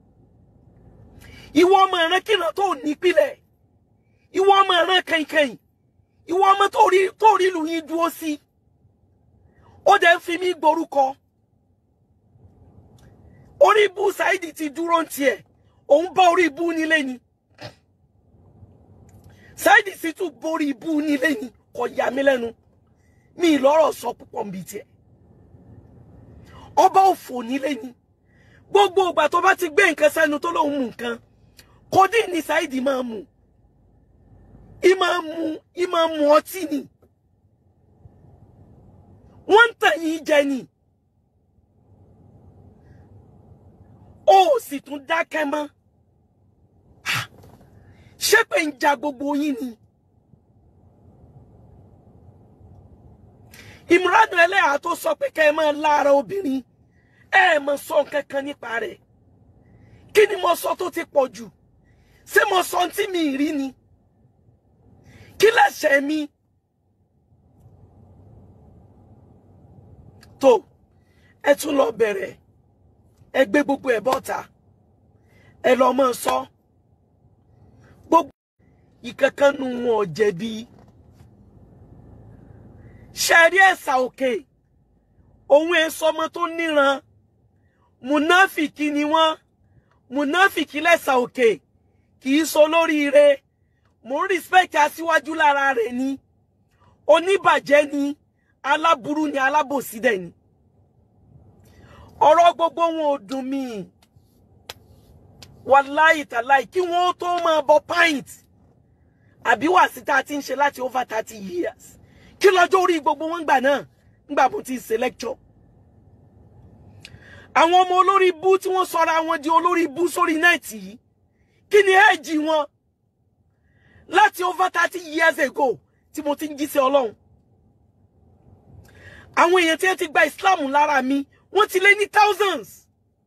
ìwọ ọmọ ẹ̀rán kìnnà tó nípìlẹ̀ ìwọ ọmọ ẹ̀rán kẹ̀kẹ̀yìn ìwọ ọmọ tó rí tó rí ìlú yín dúró sí ó dẹ̀ ń fi mí gborúkọ orí ibú Saidi ti dúró ń tiẹ̀ òun bá orí ibú nílé ni Saidi Shittu borí ibú nílé ni kò yà mí lẹ́nu mi lọ́rọ̀ sọ púpọ̀ nbí tiẹ̀ ọba òfò nílé ni gbogbo ìgbà tó bá ti gbé nǹkan sẹ́nu tó lóun mú nǹkan kòdí ni Saidi máa mú ìmáa mú ìmáa mú ọtí ni wọ́n ń tàn yín jẹ ni ó sì tún dákẹ́ mọ́ ṣé pé ń ja gbogbo yín ni ìmúradùn ẹlẹ́yà tó sọ pé kẹ́ ẹ máa lára obìnrin ẹ mọ̀ sọ nǹkan kan nípa rẹ̀ kí ni mo sọ tó ti pọ̀ jù ṣé mo sọ tí mi rí ni kí lẹ̀ṣẹ̀ mi tó ẹ tún lọ bẹ̀rẹ̀ ẹ gbé gbogbo ẹ̀ bọ́ta ẹ lọ mọ́ sọ gbogbo ìkankan nu wọn jẹ̀bi ṣẹ̀rí ẹ̀sà òkè òun èso ọmọ tó níran munafiki ni wọ́n munafiki lẹ́sà òkè kì í so lóríire mo ń respect aṣíwájú lára rẹ̀ ni oníbàjẹ́ ni aláburú ni alábòsí dẹ̀ ni ọ̀rọ̀ gbogbo wọn ò dùn mí wàláì tàláì kí wọ́n tó máa bọ pint àbí wà sí tá a ti ń ṣe láti over thirty years kí lọ́jọ́ orí gbogbo wọn gbà náà ngbà mo ti ṣe lecture àwọn ọmọ olórí bú tí wọ́n sọra wọn di olórí bú sórí nẹ́ẹ̀tì yìí kí ni ẹ́ẹ̀jì wọn láti over thirty years ago tí mo ti ń jíṣẹ́ Ọlọ́run àwọn èèyàn tí wọ́n ti gba Islam lára mi wọ́n ti lé ní thousands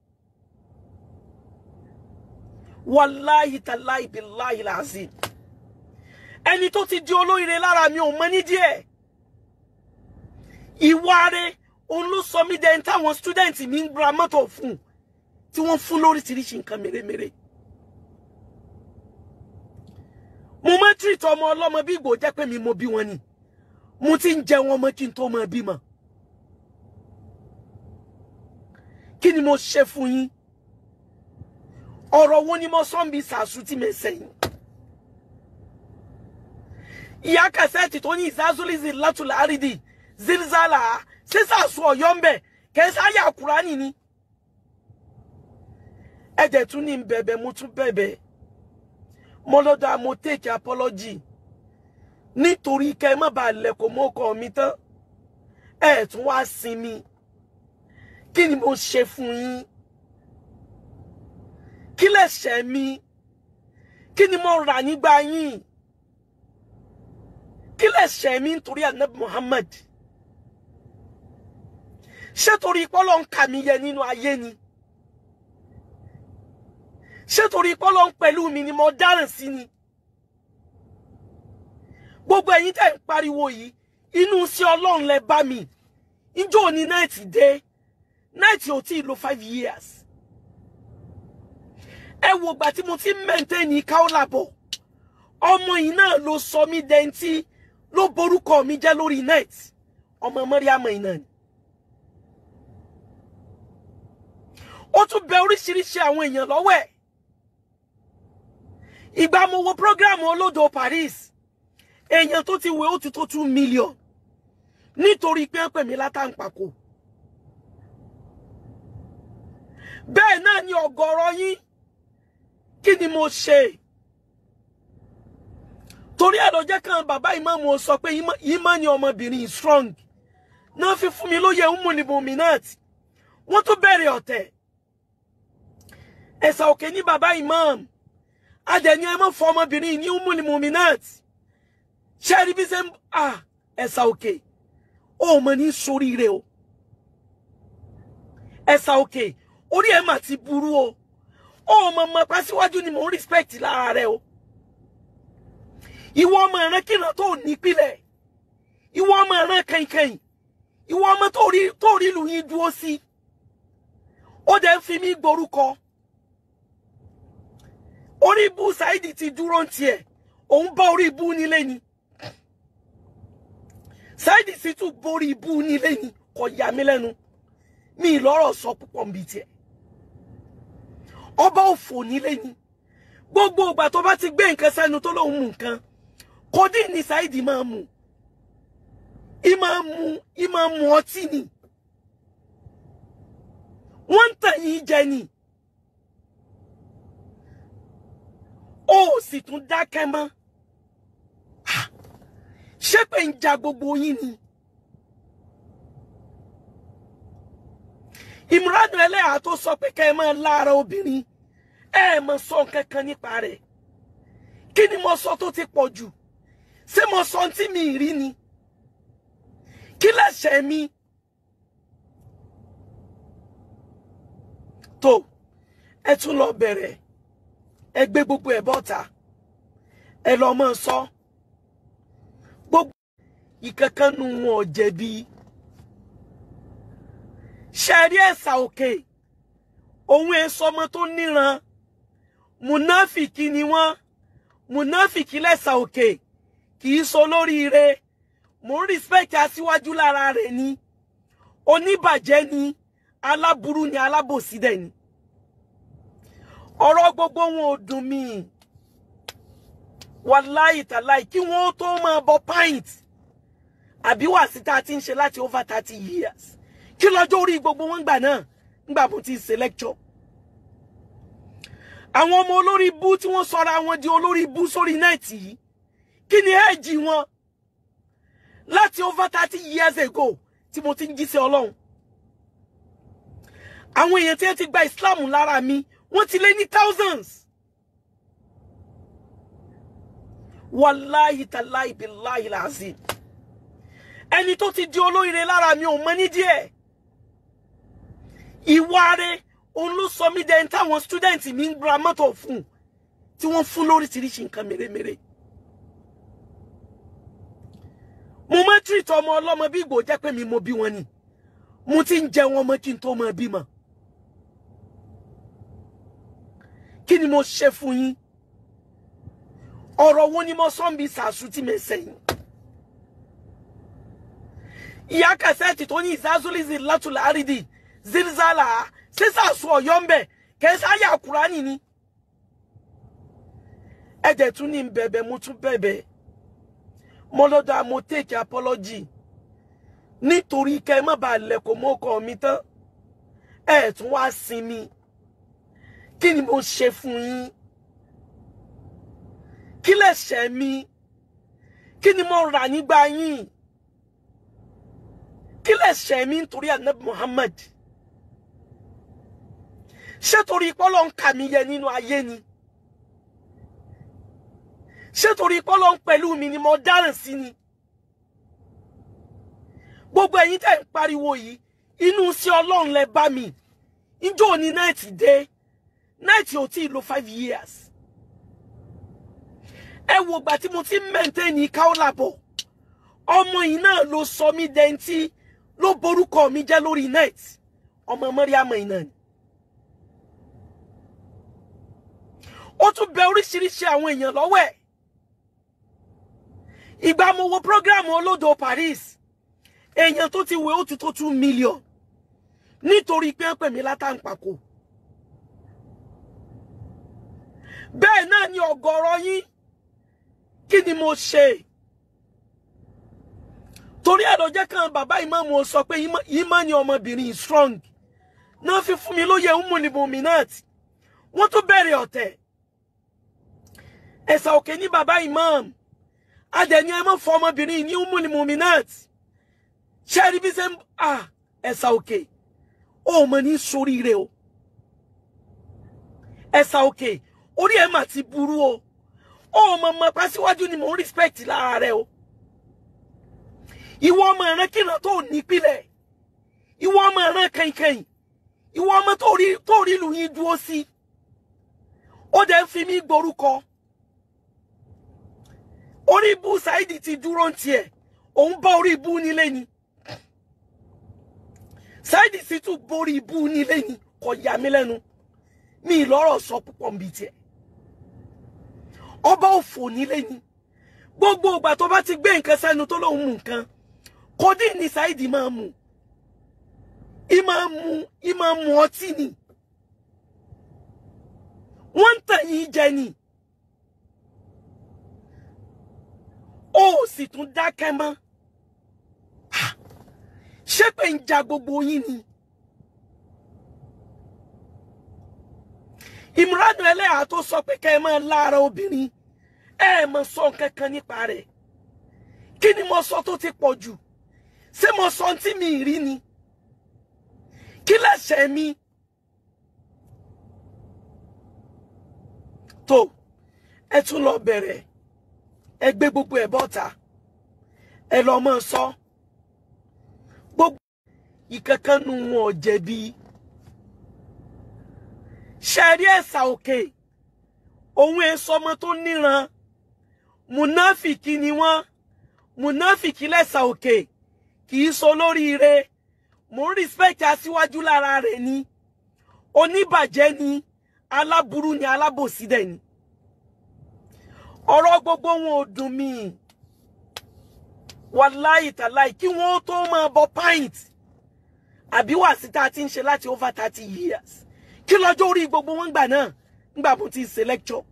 wàláhì tàláhì bíláhì làásì ẹni tó ti di olóríire lára mi ò mọ ní díẹ̀ ìwà rẹ̀ òun ló sọ mí dẹ́n táwọn student mi ń gba mọ́tò fún tí wọ́n fún lóríṣiríṣi nǹkan mèremère mo máa ń treat ọmọ ọlọ́mọ bí ìgbò jẹ́ pé mi mo bí wọn ni mo ti ń jẹ wọn mọ́ kí n tó máa bímọ kí ni mo ṣe fún yín ọ̀rọ̀ wo ni mo sọ ń bí Zazoo tí me sẹ́yìn ìyá kẹsẹ́ẹ̀tì tó ní Zazoo Zeh látùlá àrídì zilzala ṣé Zazoo Ọ̀yọ́ ń bẹ kẹsàáyà Kùránì ni ẹ dẹ̀ tún ní bẹ̀bẹ̀ mo tún bẹ̀bẹ̀ mo lọ́dọ̀ mo take apology nítorí kẹ́ má bàa lẹ̀kọ̀ mọ́ ọkọ mi tán ẹ tún wá sinmi kí ni mo ṣe fún yín kí lẹ̀ṣẹ̀ mi kí ni mo rà nígbà yín kí lẹ̀ṣẹ̀ mi nítorí Ànábì Muhammad ṣé torí pọ́lọ́ ń kà mí yẹ nínú ayé ni ṣé torí pọ́lọ́ ń pẹ̀lú mi ni mo dáràn sí ni gbogbo ẹ̀yin tẹ́ ń pariwo yìí inú sí Ọlọ́run lẹ bá mi ìjọ ní náìtì dé náìtì ò tí ì lo five years ẹ wo gbà tí mo ti maintain Kaola bọ̀ ọmọ yìí náà ló sọ mí dẹ́ntì ló borúkọ mi jẹ́ lórí net ọmọ Mọ́ríàmọ̀ yìí náà ni ó tún bẹ oríṣiríṣi àwọn èèyàn lọ́wọ́ ẹ̀ ìgbà mo wo program olódo Paris èèyàn tó ti wé ó ti tó two million nítorí pé ń pè mí látàǹpàkò bẹ́ẹ̀ náà ni ọ̀gọ̀rọ̀ yín kí ni mo ṣe torí ẹ̀ ló jẹ́ kan bàbá ìmáàmù sọ pé ìmọ̀ ni ọmọbìnrin strong náà fi fún mi lóye umulibuminat wọ́n tún bẹ̀rẹ̀ ọ̀tẹ̀ ẹ̀sà òkè ní bàbá ìmáàmù adẹ̀ni ẹ mọ́ fọ ọmọbìnrin ní umulibuminat ṣe rí bí ṣe ń à ẹ̀sà òkè ó mọ̀ ní soríire o ẹ̀sà òkè orí ẹ̀ mà ti burú o ó mọ̀ mọ̀ pàṣíwájú ni mò ń respect lára rẹ o ìwọ ọmọ ẹ̀rán kìnnà tó nípìlẹ̀ ìwọ ọmọ ẹ̀rán kẹ̀kẹ̀yìn ìwọ ọmọ tó rí tó rí ìlú yín dúró sí ó dẹ̀ ń fi mí gborúkọ orí ibú Saidi ti dúró ń tiẹ̀ òun bá orí ibú nílé ni Saidi Shittu borí ibú nílé ni kò yà mí lẹ́nu mi lọ́rọ̀ sọ púpọ̀ nbí tiẹ̀ ọba òfò nílé ni gbogbo ìgbà tó bá ti gbé nǹkan sẹ́nu tó lóun mú nǹkan kòdí ni Saidi máa mú ìmáa mú ìmáa mú ọtí ni wọ́n ń tàn yín jẹ ni ó sì tún dákẹ́ mọ́ ṣé pé ń ja gbogbo yín ni ìmúradùn ẹlẹ́yà tó sọ pé kẹ́ ẹ máa lára obìnrin ẹ mọ̀ sọ nǹkan kan nípa rẹ̀ kí ni mo sọ tó ti pọ̀ jù ṣé mo sọ tí mi rí ni kí lẹ̀ṣẹ̀ mi tó ẹ tún lọ bẹ̀rẹ̀ ẹ gbé gbogbo ẹ̀ bọ́ta ẹ lọ mọ̀ sọ gbogbo ìkankan nu wọn ò jẹ̀bi ṣẹ̀rí ẹ̀sà òkè òun èso ọmọ tó níran munafiki ni wọ́n munafiki lẹ́sà òkè kì í so lóríire mo ń respect aṣíwájú lára rẹ̀ ni oníbàjẹ́ ni aláburú ni alábòsí dẹ̀ ni ọ̀rọ̀ gbogbo wọn ò dùn mí wàláì tàláì kí wọ́n tó máa bọ pint àbí wà sí tá a ti ń ṣe láti over thirty years kí lọ́jọ́ orí gbogbo wọn gbà náà ngbà mo ti ṣe lecture àwọn ọmọ olórí bú tí wọ́n sọra wọn di olórí bú sórí nẹ́ẹ̀tì yìí kí ni ẹ́ẹ̀jì wọn láti over thirty years ago tí mo ti ń jíṣẹ́ Ọlọ́run àwọn èèyàn tí wọ́n ti gba Islam lára mi wọ́n ti lé ní thousands wàláhì tàláhì bíláhì làzim ẹni tó ti di olóríire lára mi ò mọ ní díẹ̀ ìwà rẹ̀ òun ló sọ mí dẹ́n táwọn student mi ń gba mọ́tò fún tí wọ́n fún lóríṣiríṣi nǹkan mèremère mo máa treat ọmọ ọlọ́mọ bí ìgbò jẹ́ pé mi mo bí wọn ni mo ti ń jẹ wọn mọ́ kí n tó máa bímọ kí ni mo ṣe fún yín ọ̀rọ̀ wo ni mo sọ ń bi sàásù tí mi sẹ́yìn ìyá kẹsẹ́ẹ̀tì tó ní Zazoo Zeh látùlá àrídì zilzala ṣé sàásù ọ̀yọ́ ń bẹ̀ kẹsà yà Kùránì ni ẹ̀jẹ̀ tún ní bẹ̀bẹ̀ mo tún bẹ̀bẹ̀ mo lọ́dọ̀ mo take apology nítorí kẹ́ má bàa lẹ̀kọ̀ mọ́ ọkọ mi tán ẹ̀ tún wá sinmi kí ni mo ṣe fún yín kí lẹ̀ṣẹ̀ mi kí ni mo rà nígbà yín kí lẹ̀ṣẹ̀ mi nítorí Ànábì Muhammad ṣé torí pé Ọlọ́run kà mí yẹ nínú ayé ni ṣé torí pé Ọlọ́run pẹ̀lú mi ni mo dáràn sí ni gbogbo ẹ̀yin tẹ́ ń pariwo yìí inú sí Ọlọ́run lẹ bá mi ńjọ́ ní náìtì dé náìtì ò tí ì lo five years ẹ wo gbà tí mo ti maintain Kaola bọ̀ ọmọ yìí náà ló sọ mí dẹ́ntì ló borúkọ mi jẹ́ lórí net ọmọ Mariam yìí náà ni ó tún bẹ oríṣiríṣi àwọn èèyàn lọ́wọ́ ẹ̀ ìgbà mo wo program olódo Paris èèyàn tó ti wé ó ti tó two million nítorí pé ń pè mí látàǹpàkò bẹ́ẹ̀ náà ni ọ̀gọ̀rọ̀ yín kí ni mo ṣe torí ẹ̀rọ jẹ́ kan bàbá ìmáàmù sọ pé ìmá ni ọmọbìnrin strong náà fi fún mi lóye umulimuminat wọ́n tún bẹ̀rẹ̀ ọ̀tẹ̀ ẹ̀sà òkè ní bàbá ìmáàmù adẹ̀ni ẹ mọ́ fọ ọmọbìnrin ní umulimuminat ṣẹ́rí bí ṣe ń à ẹ̀sà òkè ó mọ̀ ní soríire o ẹ̀sà òkè orí ẹ̀ mà ti burú o ó mọ̀ mọ̀ pàṣíwájú ni mò ń respect lára rẹ o ìwọ ọmọ ẹran kìnnà tó nípìlẹ̀ ìwọ ọmọ ẹran kẹ̀kẹ̀yìn ìwọ ọmọ tó rí tó rí ìlú yín dúró sí ó dẹ̀ ń fi mí gborúkọ orí ibú Saidi ti dúró ń tiẹ̀ òun bá orí ibú nílé ni Saidi Shittu borí ibú nílé ni kò yà mí lẹ́nu mi lọ́rọ̀ sọ púpọ̀ ń bi tiẹ̀ ọba òfò nílé ni gbogbo ìgbà tó bá ti gbé nǹkan sẹ́nu tó lóun mú nǹkan kòdí ni Saidi máa mú ìmá mú ìmá mú ọtí ni wọ́n ń tàn yín jẹ ni ó sì tún dákẹ́ mọ́ ṣé pé ń ja gbogbo yín ni Imran ẹlẹ́yà tó sọ pé kẹ́ ẹ máa lára obìnrin ẹ mọ̀ sọ nǹkan kan nípa rẹ̀ kí ni mo sọ tó ti pọ̀ jù ṣé mo sọ tí mi rí ni kí lẹ̀ṣẹ̀ mi tó ẹ tún lọ bẹ̀rẹ̀ ẹ gbé gbogbo ẹ̀ bọ́ta ẹ lọ mọ́ sọ gbogbo ìkankan nu wọn ò jẹ̀bi ṣẹ̀rí ẹ̀sà òkè òun èso ọmọ tó níran munafiki ni wọ́n munafiki lẹ́sà òkè kì í so lóríire mo ń respect aṣíwájú lára rẹ̀ ni oníbàjẹ́ ni aláburú ni alábòsí dẹ̀ ni ọ̀rọ̀ gbogbo wọn ò dùn mí wàláì tàláì kí wọ́n tó máa bọ pint àbí wà sí tá a ti ń ṣe láti over thirty years kí lọ́jọ́ orí gbogbo wọn gbà náà ngbà bó ti ṣe lecture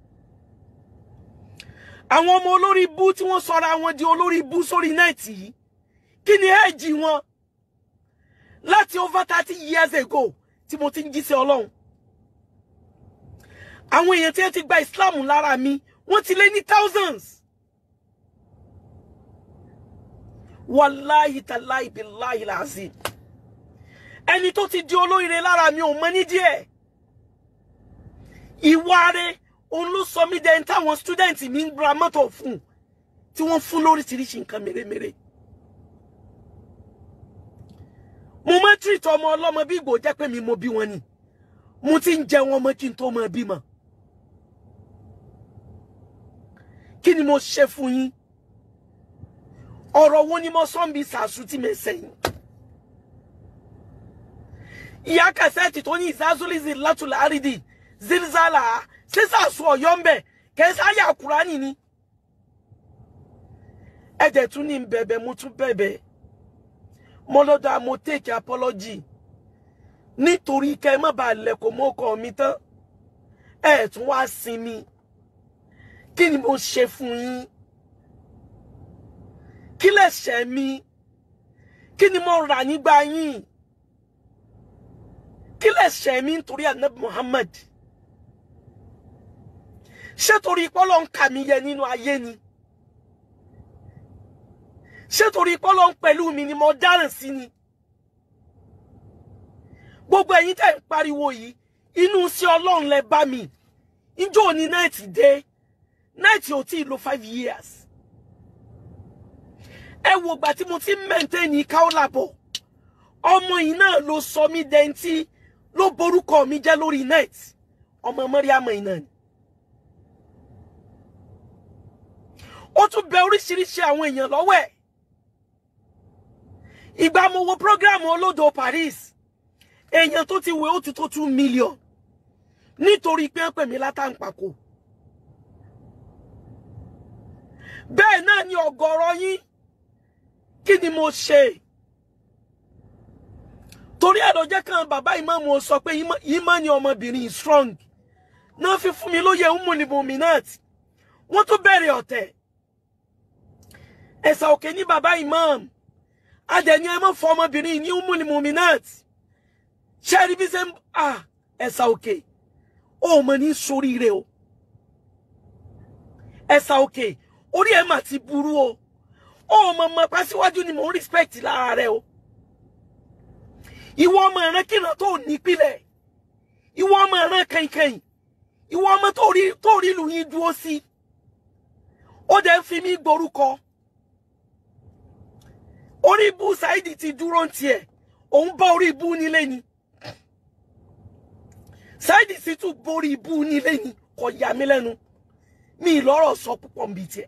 àwọn ọmọ olórí bú tí wọ́n sọra wọn di olórí bú sórí nẹ́ẹ̀tì yìí kí ni ẹ́ẹ̀jì wọn láti over thirty years ago tí mo ti ń jíṣẹ́ Ọlọ́run àwọn èèyàn tí wọ́n ti gba Islam lára mi wọ́n ti lé ní thousands wàláhì tàláhì bíláhì làásì ẹni tó ti di olóríire lára mi ò mọ ní díẹ̀ ìwà rẹ̀ òun ló sọ mí dẹ́n táwọn student mi ń ra mọ́tò fún tí wọ́n fún lóríṣiríṣi nǹkan mèremère mo máa treat ọmọ ọlọ́mọ bí ìgbò jẹ́ pé mi mo bí wọn ni mo ti ń jẹ wọn mọ́ kí n tó mọ bímọ kí ni mo ṣe fún yín ọ̀rọ̀ wo ni mo sọ ń bi sàásù tí mi sẹ́yìn ìyá kẹsẹ́ẹ̀tì tó ní Zazoo Zeh látùlá àrídì zilzala sísà sọ ọ̀yọ́ ń bẹ̀ kẹsà yà Kùránì ni ẹ̀jẹ̀ tún ní bẹ̀bẹ̀ mo tún bẹ̀bẹ̀ mo lọ́dọ̀ mo take apology nítorí kẹ́ má bàa lẹ̀kọ̀ mọ́ ọkọ mi tán ẹ̀ tún wá sinmi kí ni mo ṣe fún yín kí lẹ̀ṣẹ̀ mi kí ni mo rà nígbà yín kí lẹ̀ṣẹ̀ mi nítorí Ànábì Muhammad ṣé torí pé Ọlọ́run kà mí yẹ nínú ayé ni ṣé torí pé Ọlọ́run pẹ̀lú mi ni mo dáràn sí ni gbogbo ẹ̀yin tẹ́ ń pariwo yìí inú sí Ọlọ́run lẹ bá mi ńjọ́ ní night dé night ò tí lò five years ẹ wo gbà tí mo ti maintain Kaola bọ̀ ọmọ yìí náà ló sọ mí dentí ló borúkọ mi jẹ́ lórí net ọmọ Mariam yìí náà ni ó tún bẹ oríṣiríṣi àwọn èèyàn lọ́wọ́ ẹ̀ ìgbà mo wo program olódo Paris èèyàn tó ti wé ó ti tó two million nítorí pé ń pè mí látàǹpàkò bẹ́ẹ̀ náà ni ọ̀gọ̀rọ̀ yín kí ni mo ṣe torí ẹ̀ ló jẹ́ kan bàbá ìmáàmù ó sọ pé ìmọ̀ ni ọmọbìnrin strong náà fi fún mi lóye Ummul Muminat wọ́n tún bẹ̀rẹ̀ ọ̀tẹ̀ ẹ̀sà òkè ní bàbá ìmáàmù adẹ̀ni ẹ mọ́ fọ ọmọbìnrin ní Ummul Muminat ṣẹ́rí bí ṣe ń à ẹ̀sà òkè ó mọ̀ ní sóríire o ẹ̀sà òkè orí ẹ̀ mà ti burú o ó mọ̀ mọ̀ pàṣíwájú ni mò ń respect lára rẹ o ìwọ ọmọ ẹ̀rán kìnnà tó nípìlẹ̀ ìwọ ọmọ ẹ̀rán kẹ̀kẹ̀yìn ìwọ ọmọ tó rí tó rí ìlú yín dúró sí ó dẹ̀ ń fi mí gborúkọ orí ibú Saidi ti dúró ń tiẹ̀ òun bá orí ibú nílé ni Saidi Shittu borí ibú nílé ni kò yà mí lẹ́nu mi lọ́rọ̀ sọ púpọ̀ nbí tiẹ̀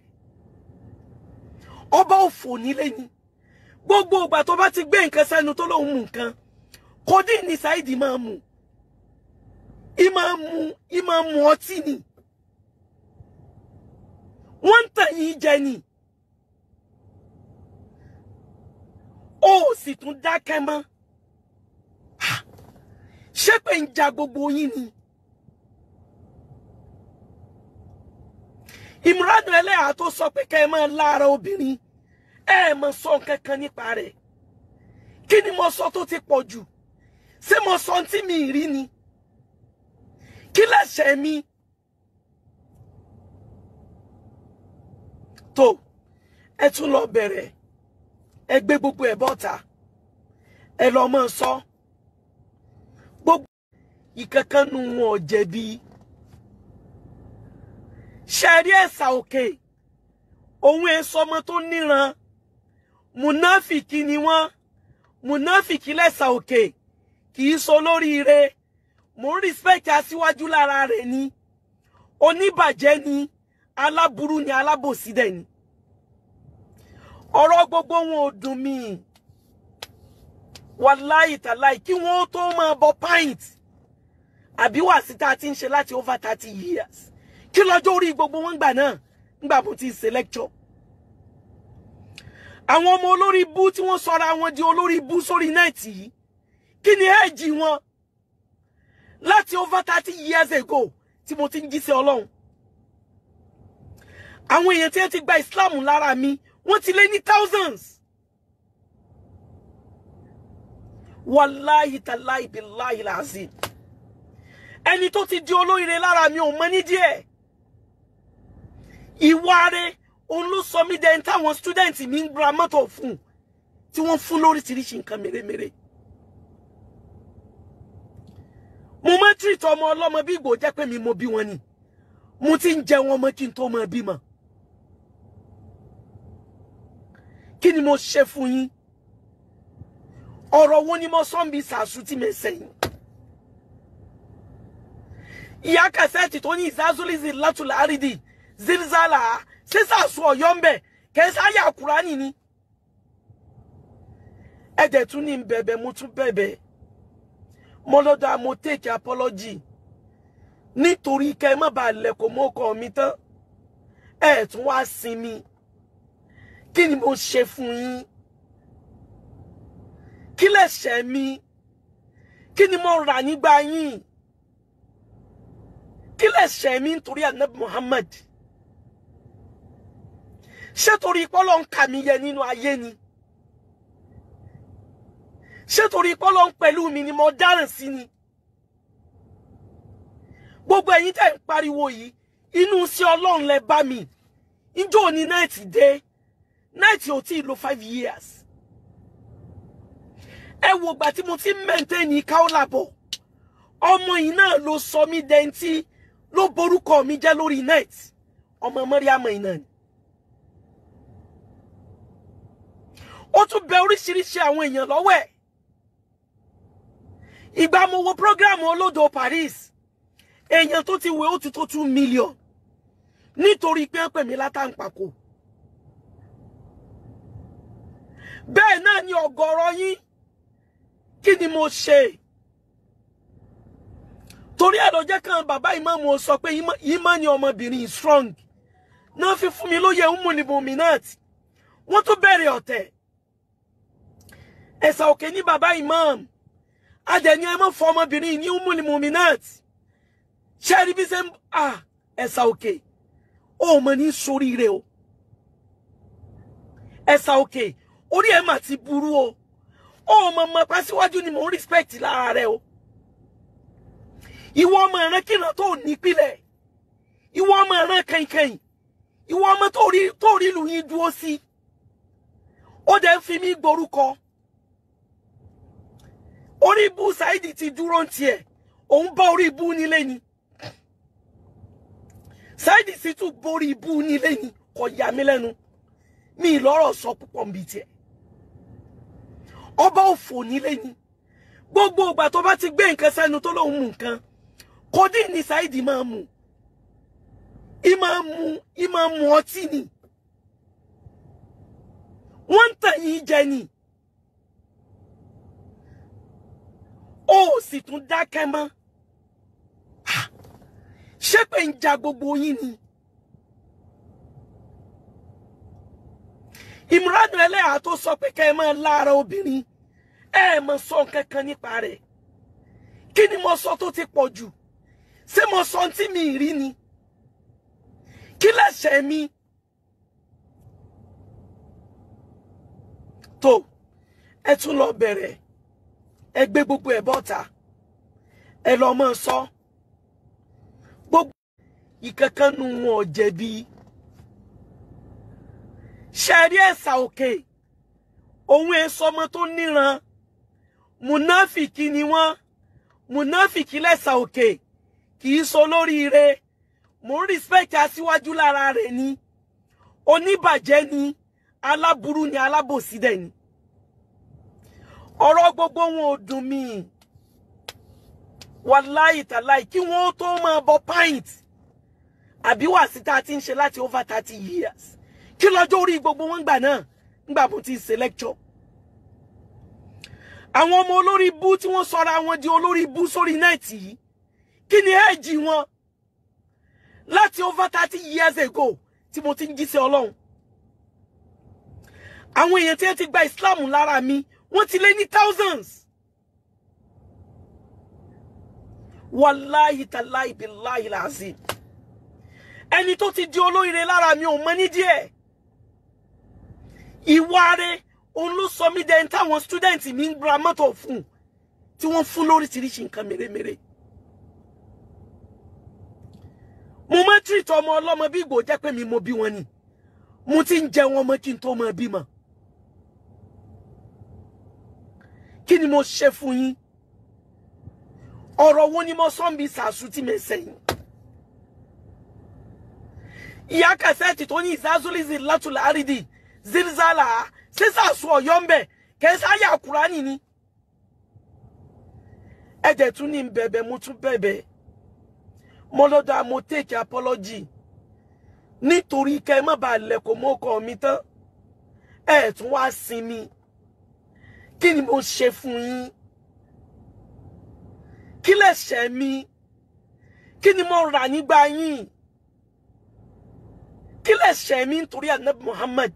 ọba òfò nílé ni gbogbo ìgbà tó bá ti gbé nǹkan sẹ́nu tó lóun mú nǹkan kòdí ni Saidi máa mú ìmáa mú ìmáa mú ọtí ni wọ́n ń tàn yín jẹ ni ó sì tún dákẹ́ mọ́ ṣé pé ń ja gbogbo yín ni Imran ẹlẹ́hà tó sọ pé kẹ́ ẹ máa lára obìnrin ẹ mọ̀ sọ nǹkan kan nípa rẹ̀ kí ni mo sọ tó ti pọ̀ jù ṣé mo sọ tí mi rí ni kí lẹ́sẹ̀ mi tó ẹ tún lọ bẹ̀rẹ̀ ẹ gbé gbogbo ẹ̀ bọ́ta ẹ lọ mọ́ sọ gbogbo ìkankan nu wọn jẹ̀bi ṣẹ̀rí ẹ̀sà òkè òun èso ọmọ tó níran munafiki ni wọ́n munafiki lẹ́sà òkè kì í so lóríire mo ń respect aṣíwájú lára rẹ̀ ni oníbàjẹ́ ni aláburú ni alábòsí dẹ̀ ni ọ̀rọ̀ gbogbo wọn ò dùn mí wàláì tàláì kí wọ́n tó máa bọ pint àbí wà sí tá a ti ń ṣe láti over thirty years kí lọ́jọ́ orí gbogbo wọn gbà náà ngbà mo ti ṣe lecture àwọn ọmọ olórí bú tí wọ́n sọra wọn di olórí bú sórí nẹ́ẹ̀tì yìí kí ni ẹ́ẹ̀jì wọn láti over thirty years ago tí mo ti ń jíṣẹ́ Ọlọ́run àwọn èèyàn tí wọ́n ti gba Islam lára mi wọ́n ti lé ní thousands wàláhì tàláhì bíláhì làásì ẹni tó ti di olóríire lára mi ò mọ ní díẹ̀ ìwà rẹ̀ òun ló sọ mí dẹ́n táwọn student mi ń gba mọ́tò fún tí wọ́n fún lóríṣiríṣi nǹkan mèremère mo máa ń treat ọmọ ọlọ́mọ bí ìgbò jẹ́ pé mi mo bí wọn ni mo ti ń jẹ wọn mọ́ kí n tó máa bímọ kí ni mo ṣe fún yín ọ̀rọ̀ wo ni mo sọ ń bi sàásù tí mi sẹ́yìn ìyá kẹsẹ́ẹ̀tì tó ní Zazoo Zeh látùlá àrídì zilzala ṣé sàásù ọ̀yọ́ ń bẹ̀ kẹsàáyà Kùránì ni ẹ̀dẹ̀ tún ní bẹ̀bẹ̀ mo tún bẹ̀bẹ̀ mo lọ́dọ̀ mo take apology nítorí kẹ́ má bàa lẹ̀kọ̀ mọ́ ọkọ mi tán ẹ̀ tún wá sinmi kí ni mo ṣe fún yín kí lẹ̀ṣẹ̀ mi kí ni mo rà nígbà yín kí lẹ̀ṣẹ̀ mi nítorí Ànábì Muhammad ṣé torí pé Ọlọ́run kà mí yẹ nínú ayé ni ṣé torí pé Ọlọ́run pẹ̀lú mi ni mo dáràn sí ni gbogbo ẹ̀yin tẹ́ ń pariwo yìí inú sí Ọlọ́run lẹ bá mi injo ni night dé night ò tí lò five years ẹ wo gbà tí mo ti maintain Kaola bọ̀ ọmọ yìí náà ló sọ mí denti ló borúkọ mi jẹ́ lórí net ọmọ Mariam yìí náà ni ó tún bẹ oríṣiríṣi àwọn èèyàn lọ́wọ́ ẹ̀ ìgbà mo wo program Olódo Paris èèyàn tó ti wé ó ti tó two million nítorí pé ń pè mí látàǹpàkò bẹ́ẹ̀ náà ni ọ̀gọ̀rọ̀ yín kí ni mo ṣe torí ẹ̀ ló jẹ́ kan bàbá ìmáàmù sọ pé ìmọ̀ ni ọmọbìnrin strong náà fi fún mi lóye Ummul Muminat wọ́n tún bẹ̀rẹ̀ ọ̀tẹ̀ ẹ̀sà òkè ní bàbá ìmáàmù adẹ̀ni ẹ mọ́ fọ ọmọbìnrin ní Ummul Muminat ṣe rí bí ṣe ń à ẹ̀sà òkè ó mọ̀ ní soríire o ẹ̀sà òkè orí ẹ̀ mà ti burú o ó mọ̀ mọ̀ pàṣíwájú ni mo ń respect lára rẹ o ìwọ ọmọ ẹ̀rán kìnnà tó nípìlẹ̀ ìwọ ọmọ ẹ̀rán kẹ̀kẹ̀yìn ìwọ ọmọ tó rí tó rí ìlú yín dúró sí ó dẹ̀ ń fi mí gborúkọ orí ibú Saidi ti dúró ń tiẹ̀ òun bá orí ibú nílé ni Saidi Shittu borí ibú nílé ni kò yà mí lẹ́nu mi lọ́rọ̀ sọ púpọ̀ nbí tiẹ̀ ọba òfò nílé ni gbogbo ìgbà tó bá ti gbé nǹkan sẹ́nu tó lóun mú nǹkan kòdí ni Saidi máa mú ìmáa mú ìmáa mú ọtí ni wọ́n ń tàn yín jẹ ni ó sì tún dákẹ́ mọ́ ṣé pé ń ja gbogbo yín ni Ìmúradùn ẹlẹ́yà tó sọ pé kẹ́ ẹ máa lára obìnrin ẹ mọ̀ sọ nǹkan kan nípa rẹ̀ kí ni mo sọ tó ti pọ̀ jù ṣé mo sọ tí mi rí ni kí lẹ́sẹ̀ mi tó ẹ tún lọ bẹ̀rẹ̀ ẹ gbé gbogbo ẹ̀ bọ́ta ẹ lọ mọ́ sọ gbogbo ìkankan nu wọn ò jẹ̀bi ṣẹ̀rí ẹ̀sà òkè òun èso ọmọ tó níran munafiki ni wọ́n munafiki lẹ́sà òkè kì í so lóríire mo ń respect aṣíwájú lára rẹ̀ ni oníbàjẹ́ ni aláburú ni alábòsí dẹ̀ ni ọ̀rọ̀ gbogbo wọn ò dùn mí wàláì tàláì kí wọ́n tó máa bọ pint àbí wà sí tá a ti ń ṣe láti over thirty years kí lọ́jọ́ orí gbogbo wọn gbà náà ngbà mo ti ṣe lecture àwọn ọmọ olórí bú tí wọ́n sọra wọn di olórí bú sórí nẹ́ẹ̀tì yìí kí ni ẹ́ẹ̀jì wọn láti over thirty years ago tí mo ti ń jíṣẹ́ Ọlọ́run àwọn èèyàn tí wọ́n ti gba Islam lára mi wọ́n ti lé ní thousands wàláhì tàláhì bíláhì làzim ẹni tó ti di olóríire lára mi ò mọ ní díẹ̀ ìwà rẹ̀ òun ló sọ mí dẹ́n táwọn student mi ń gba mọ́tò fún tí wọ́n fún lóríṣiríṣi nǹkan mèremère mo máa treat ọmọ ọlọ́mọ bí ìgbò jẹ́ pé mi mo bí wọn ni mo ti ń jẹ wọn mọ́ kí n tó mọ bímọ kí ni mo ṣe fún yín ọ̀rọ̀ wo ni mo sọ ń bi sàásù tí mi sẹ́yìn ìyá kẹsẹ́ẹ̀tì tó ní Zazoo Zeh látùlá àrídì zilzala sísàásù ọ̀yọ́ ń bẹ̀ kẹsàáyà Kùránì ni ẹ̀jẹ̀ tún ní bẹ̀bẹ̀ mo tún bẹ̀bẹ̀ mo lọ́dọ̀ mo take apology nítorí kẹ́ má bàa lẹ̀kọ̀ mọ́ ọkọ mi tán ẹ̀ tún wá sinmi kí ni mo ṣe fún yín kí lẹ̀ṣẹ̀ mi kí ni mo rà nígbà yín kí lẹ̀ṣẹ̀ mi nítorí Ànábì Muhammad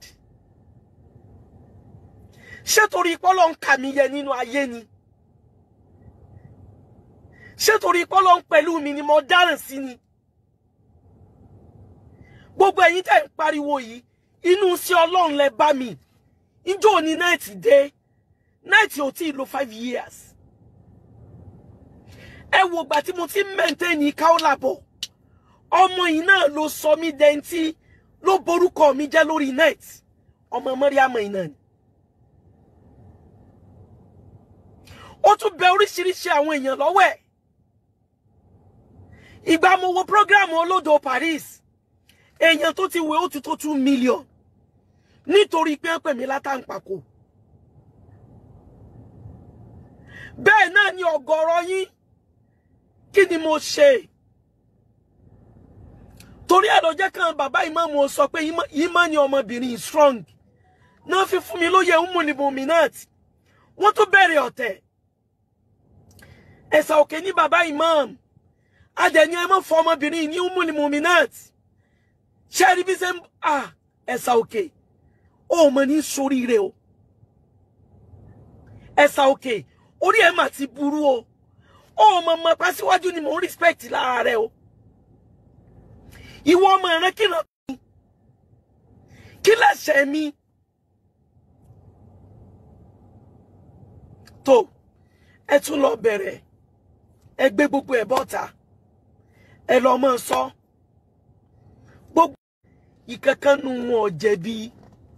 ṣé torí pọ́lọ́ ń kà mí yẹ nínú ayé ni ṣé torí pọ́lọ́ ń pẹ̀lú mi ni mo dáràn sí ni gbogbo ẹ̀yin tẹ́ ń pariwo yìí inú sí Ọlọ́run lẹ bá mi ìjọ ní náìtì dé náìtì ò tí ì lo five years ẹ wo gbà tí mo ti maintain Kaola bọ̀ ọmọ yìí náà ló sọ mí dẹ́ntì ló borúkọ mi jẹ́ lórí net ọmọ Mariam yìí náà ni. ó tún bẹ oríṣiríṣi àwọn èèyàn lọ́wọ́ ẹ̀. ìgbà mo wo program olódo Paris èèyàn tó ti wé ó ti tó two million nítorí pé ń pè mí látàǹpàkò. bẹ́ẹ̀ náà ni ọ̀gọ̀rọ̀ yín kí ni mo ṣe torí ẹ̀ ló jẹ́ kan bàbá ìmáàmù sọ pé ìmọ̀ ni ọmọbìnrin strong náà fi fún mi lóye Ummul Muminat wọ́n tún bẹ̀rẹ̀ ọ̀tẹ̀ ẹ̀sà òkè ní bàbá ìmáàmù adẹ̀ni ẹ mọ́ fọ ọmọbìnrin ní Ummul Muminat ṣẹ́rí bí ṣe ń à ẹ̀sà òkè ó mọ̀ ní soríire o ẹ̀sà òkè orí ẹ̀ mà ti burú o ó mọ̀ mọ̀ pàṣíwájú ni mò ń respect lára rẹ o ìwọ ọmọ ẹ̀rẹ́ kí lọ kí lẹ́sẹ̀ mi tó ẹ tún lọ bẹ̀rẹ̀ ẹ gbé gbogbo ẹ̀ bọ́ta ẹ lọ mọ́ sọ gbogbo ìkankan nu wọn jẹ̀bi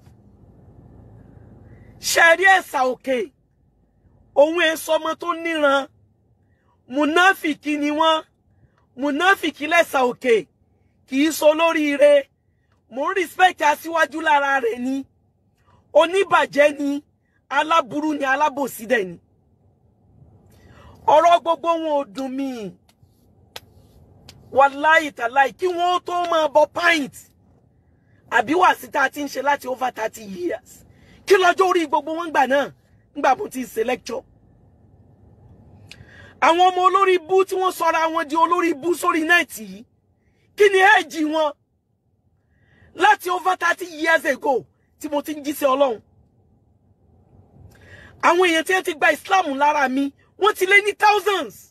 ṣẹ̀rí ẹ̀sà òkè òun èso ọmọ tó níran mùnáfìkì ni wọ́n mùnáfìkì lẹ́sà òkè kì í so lóríire mò ń respect aṣíwájú lára rẹ̀ ni oníbàjẹ́ ni aláburú ni alábòsí dẹ̀ ni ọ̀rọ̀ gbogbo wọn ò dùn mí wàláì tàláì kí wọ́n tó máa bọ pint àbí wà sí tá a ti ń ṣe láti over thirty years kí lọ́jọ́ orí gbogbo wọn gbà náà ngbà mo ti ṣe lecture àwọn ọmọ olórí bú tí wọ́n sọra wọn di olórí bú sórí nẹ́ẹ̀tì yìí kí ni ẹ́ẹ̀jì wọn láti over thirty years ago tí mo ti ń jíṣẹ́ Ọlọ́run àwọn èèyàn tí wọ́n ti gba Islam lára mi wọ́n ti lé ní thousands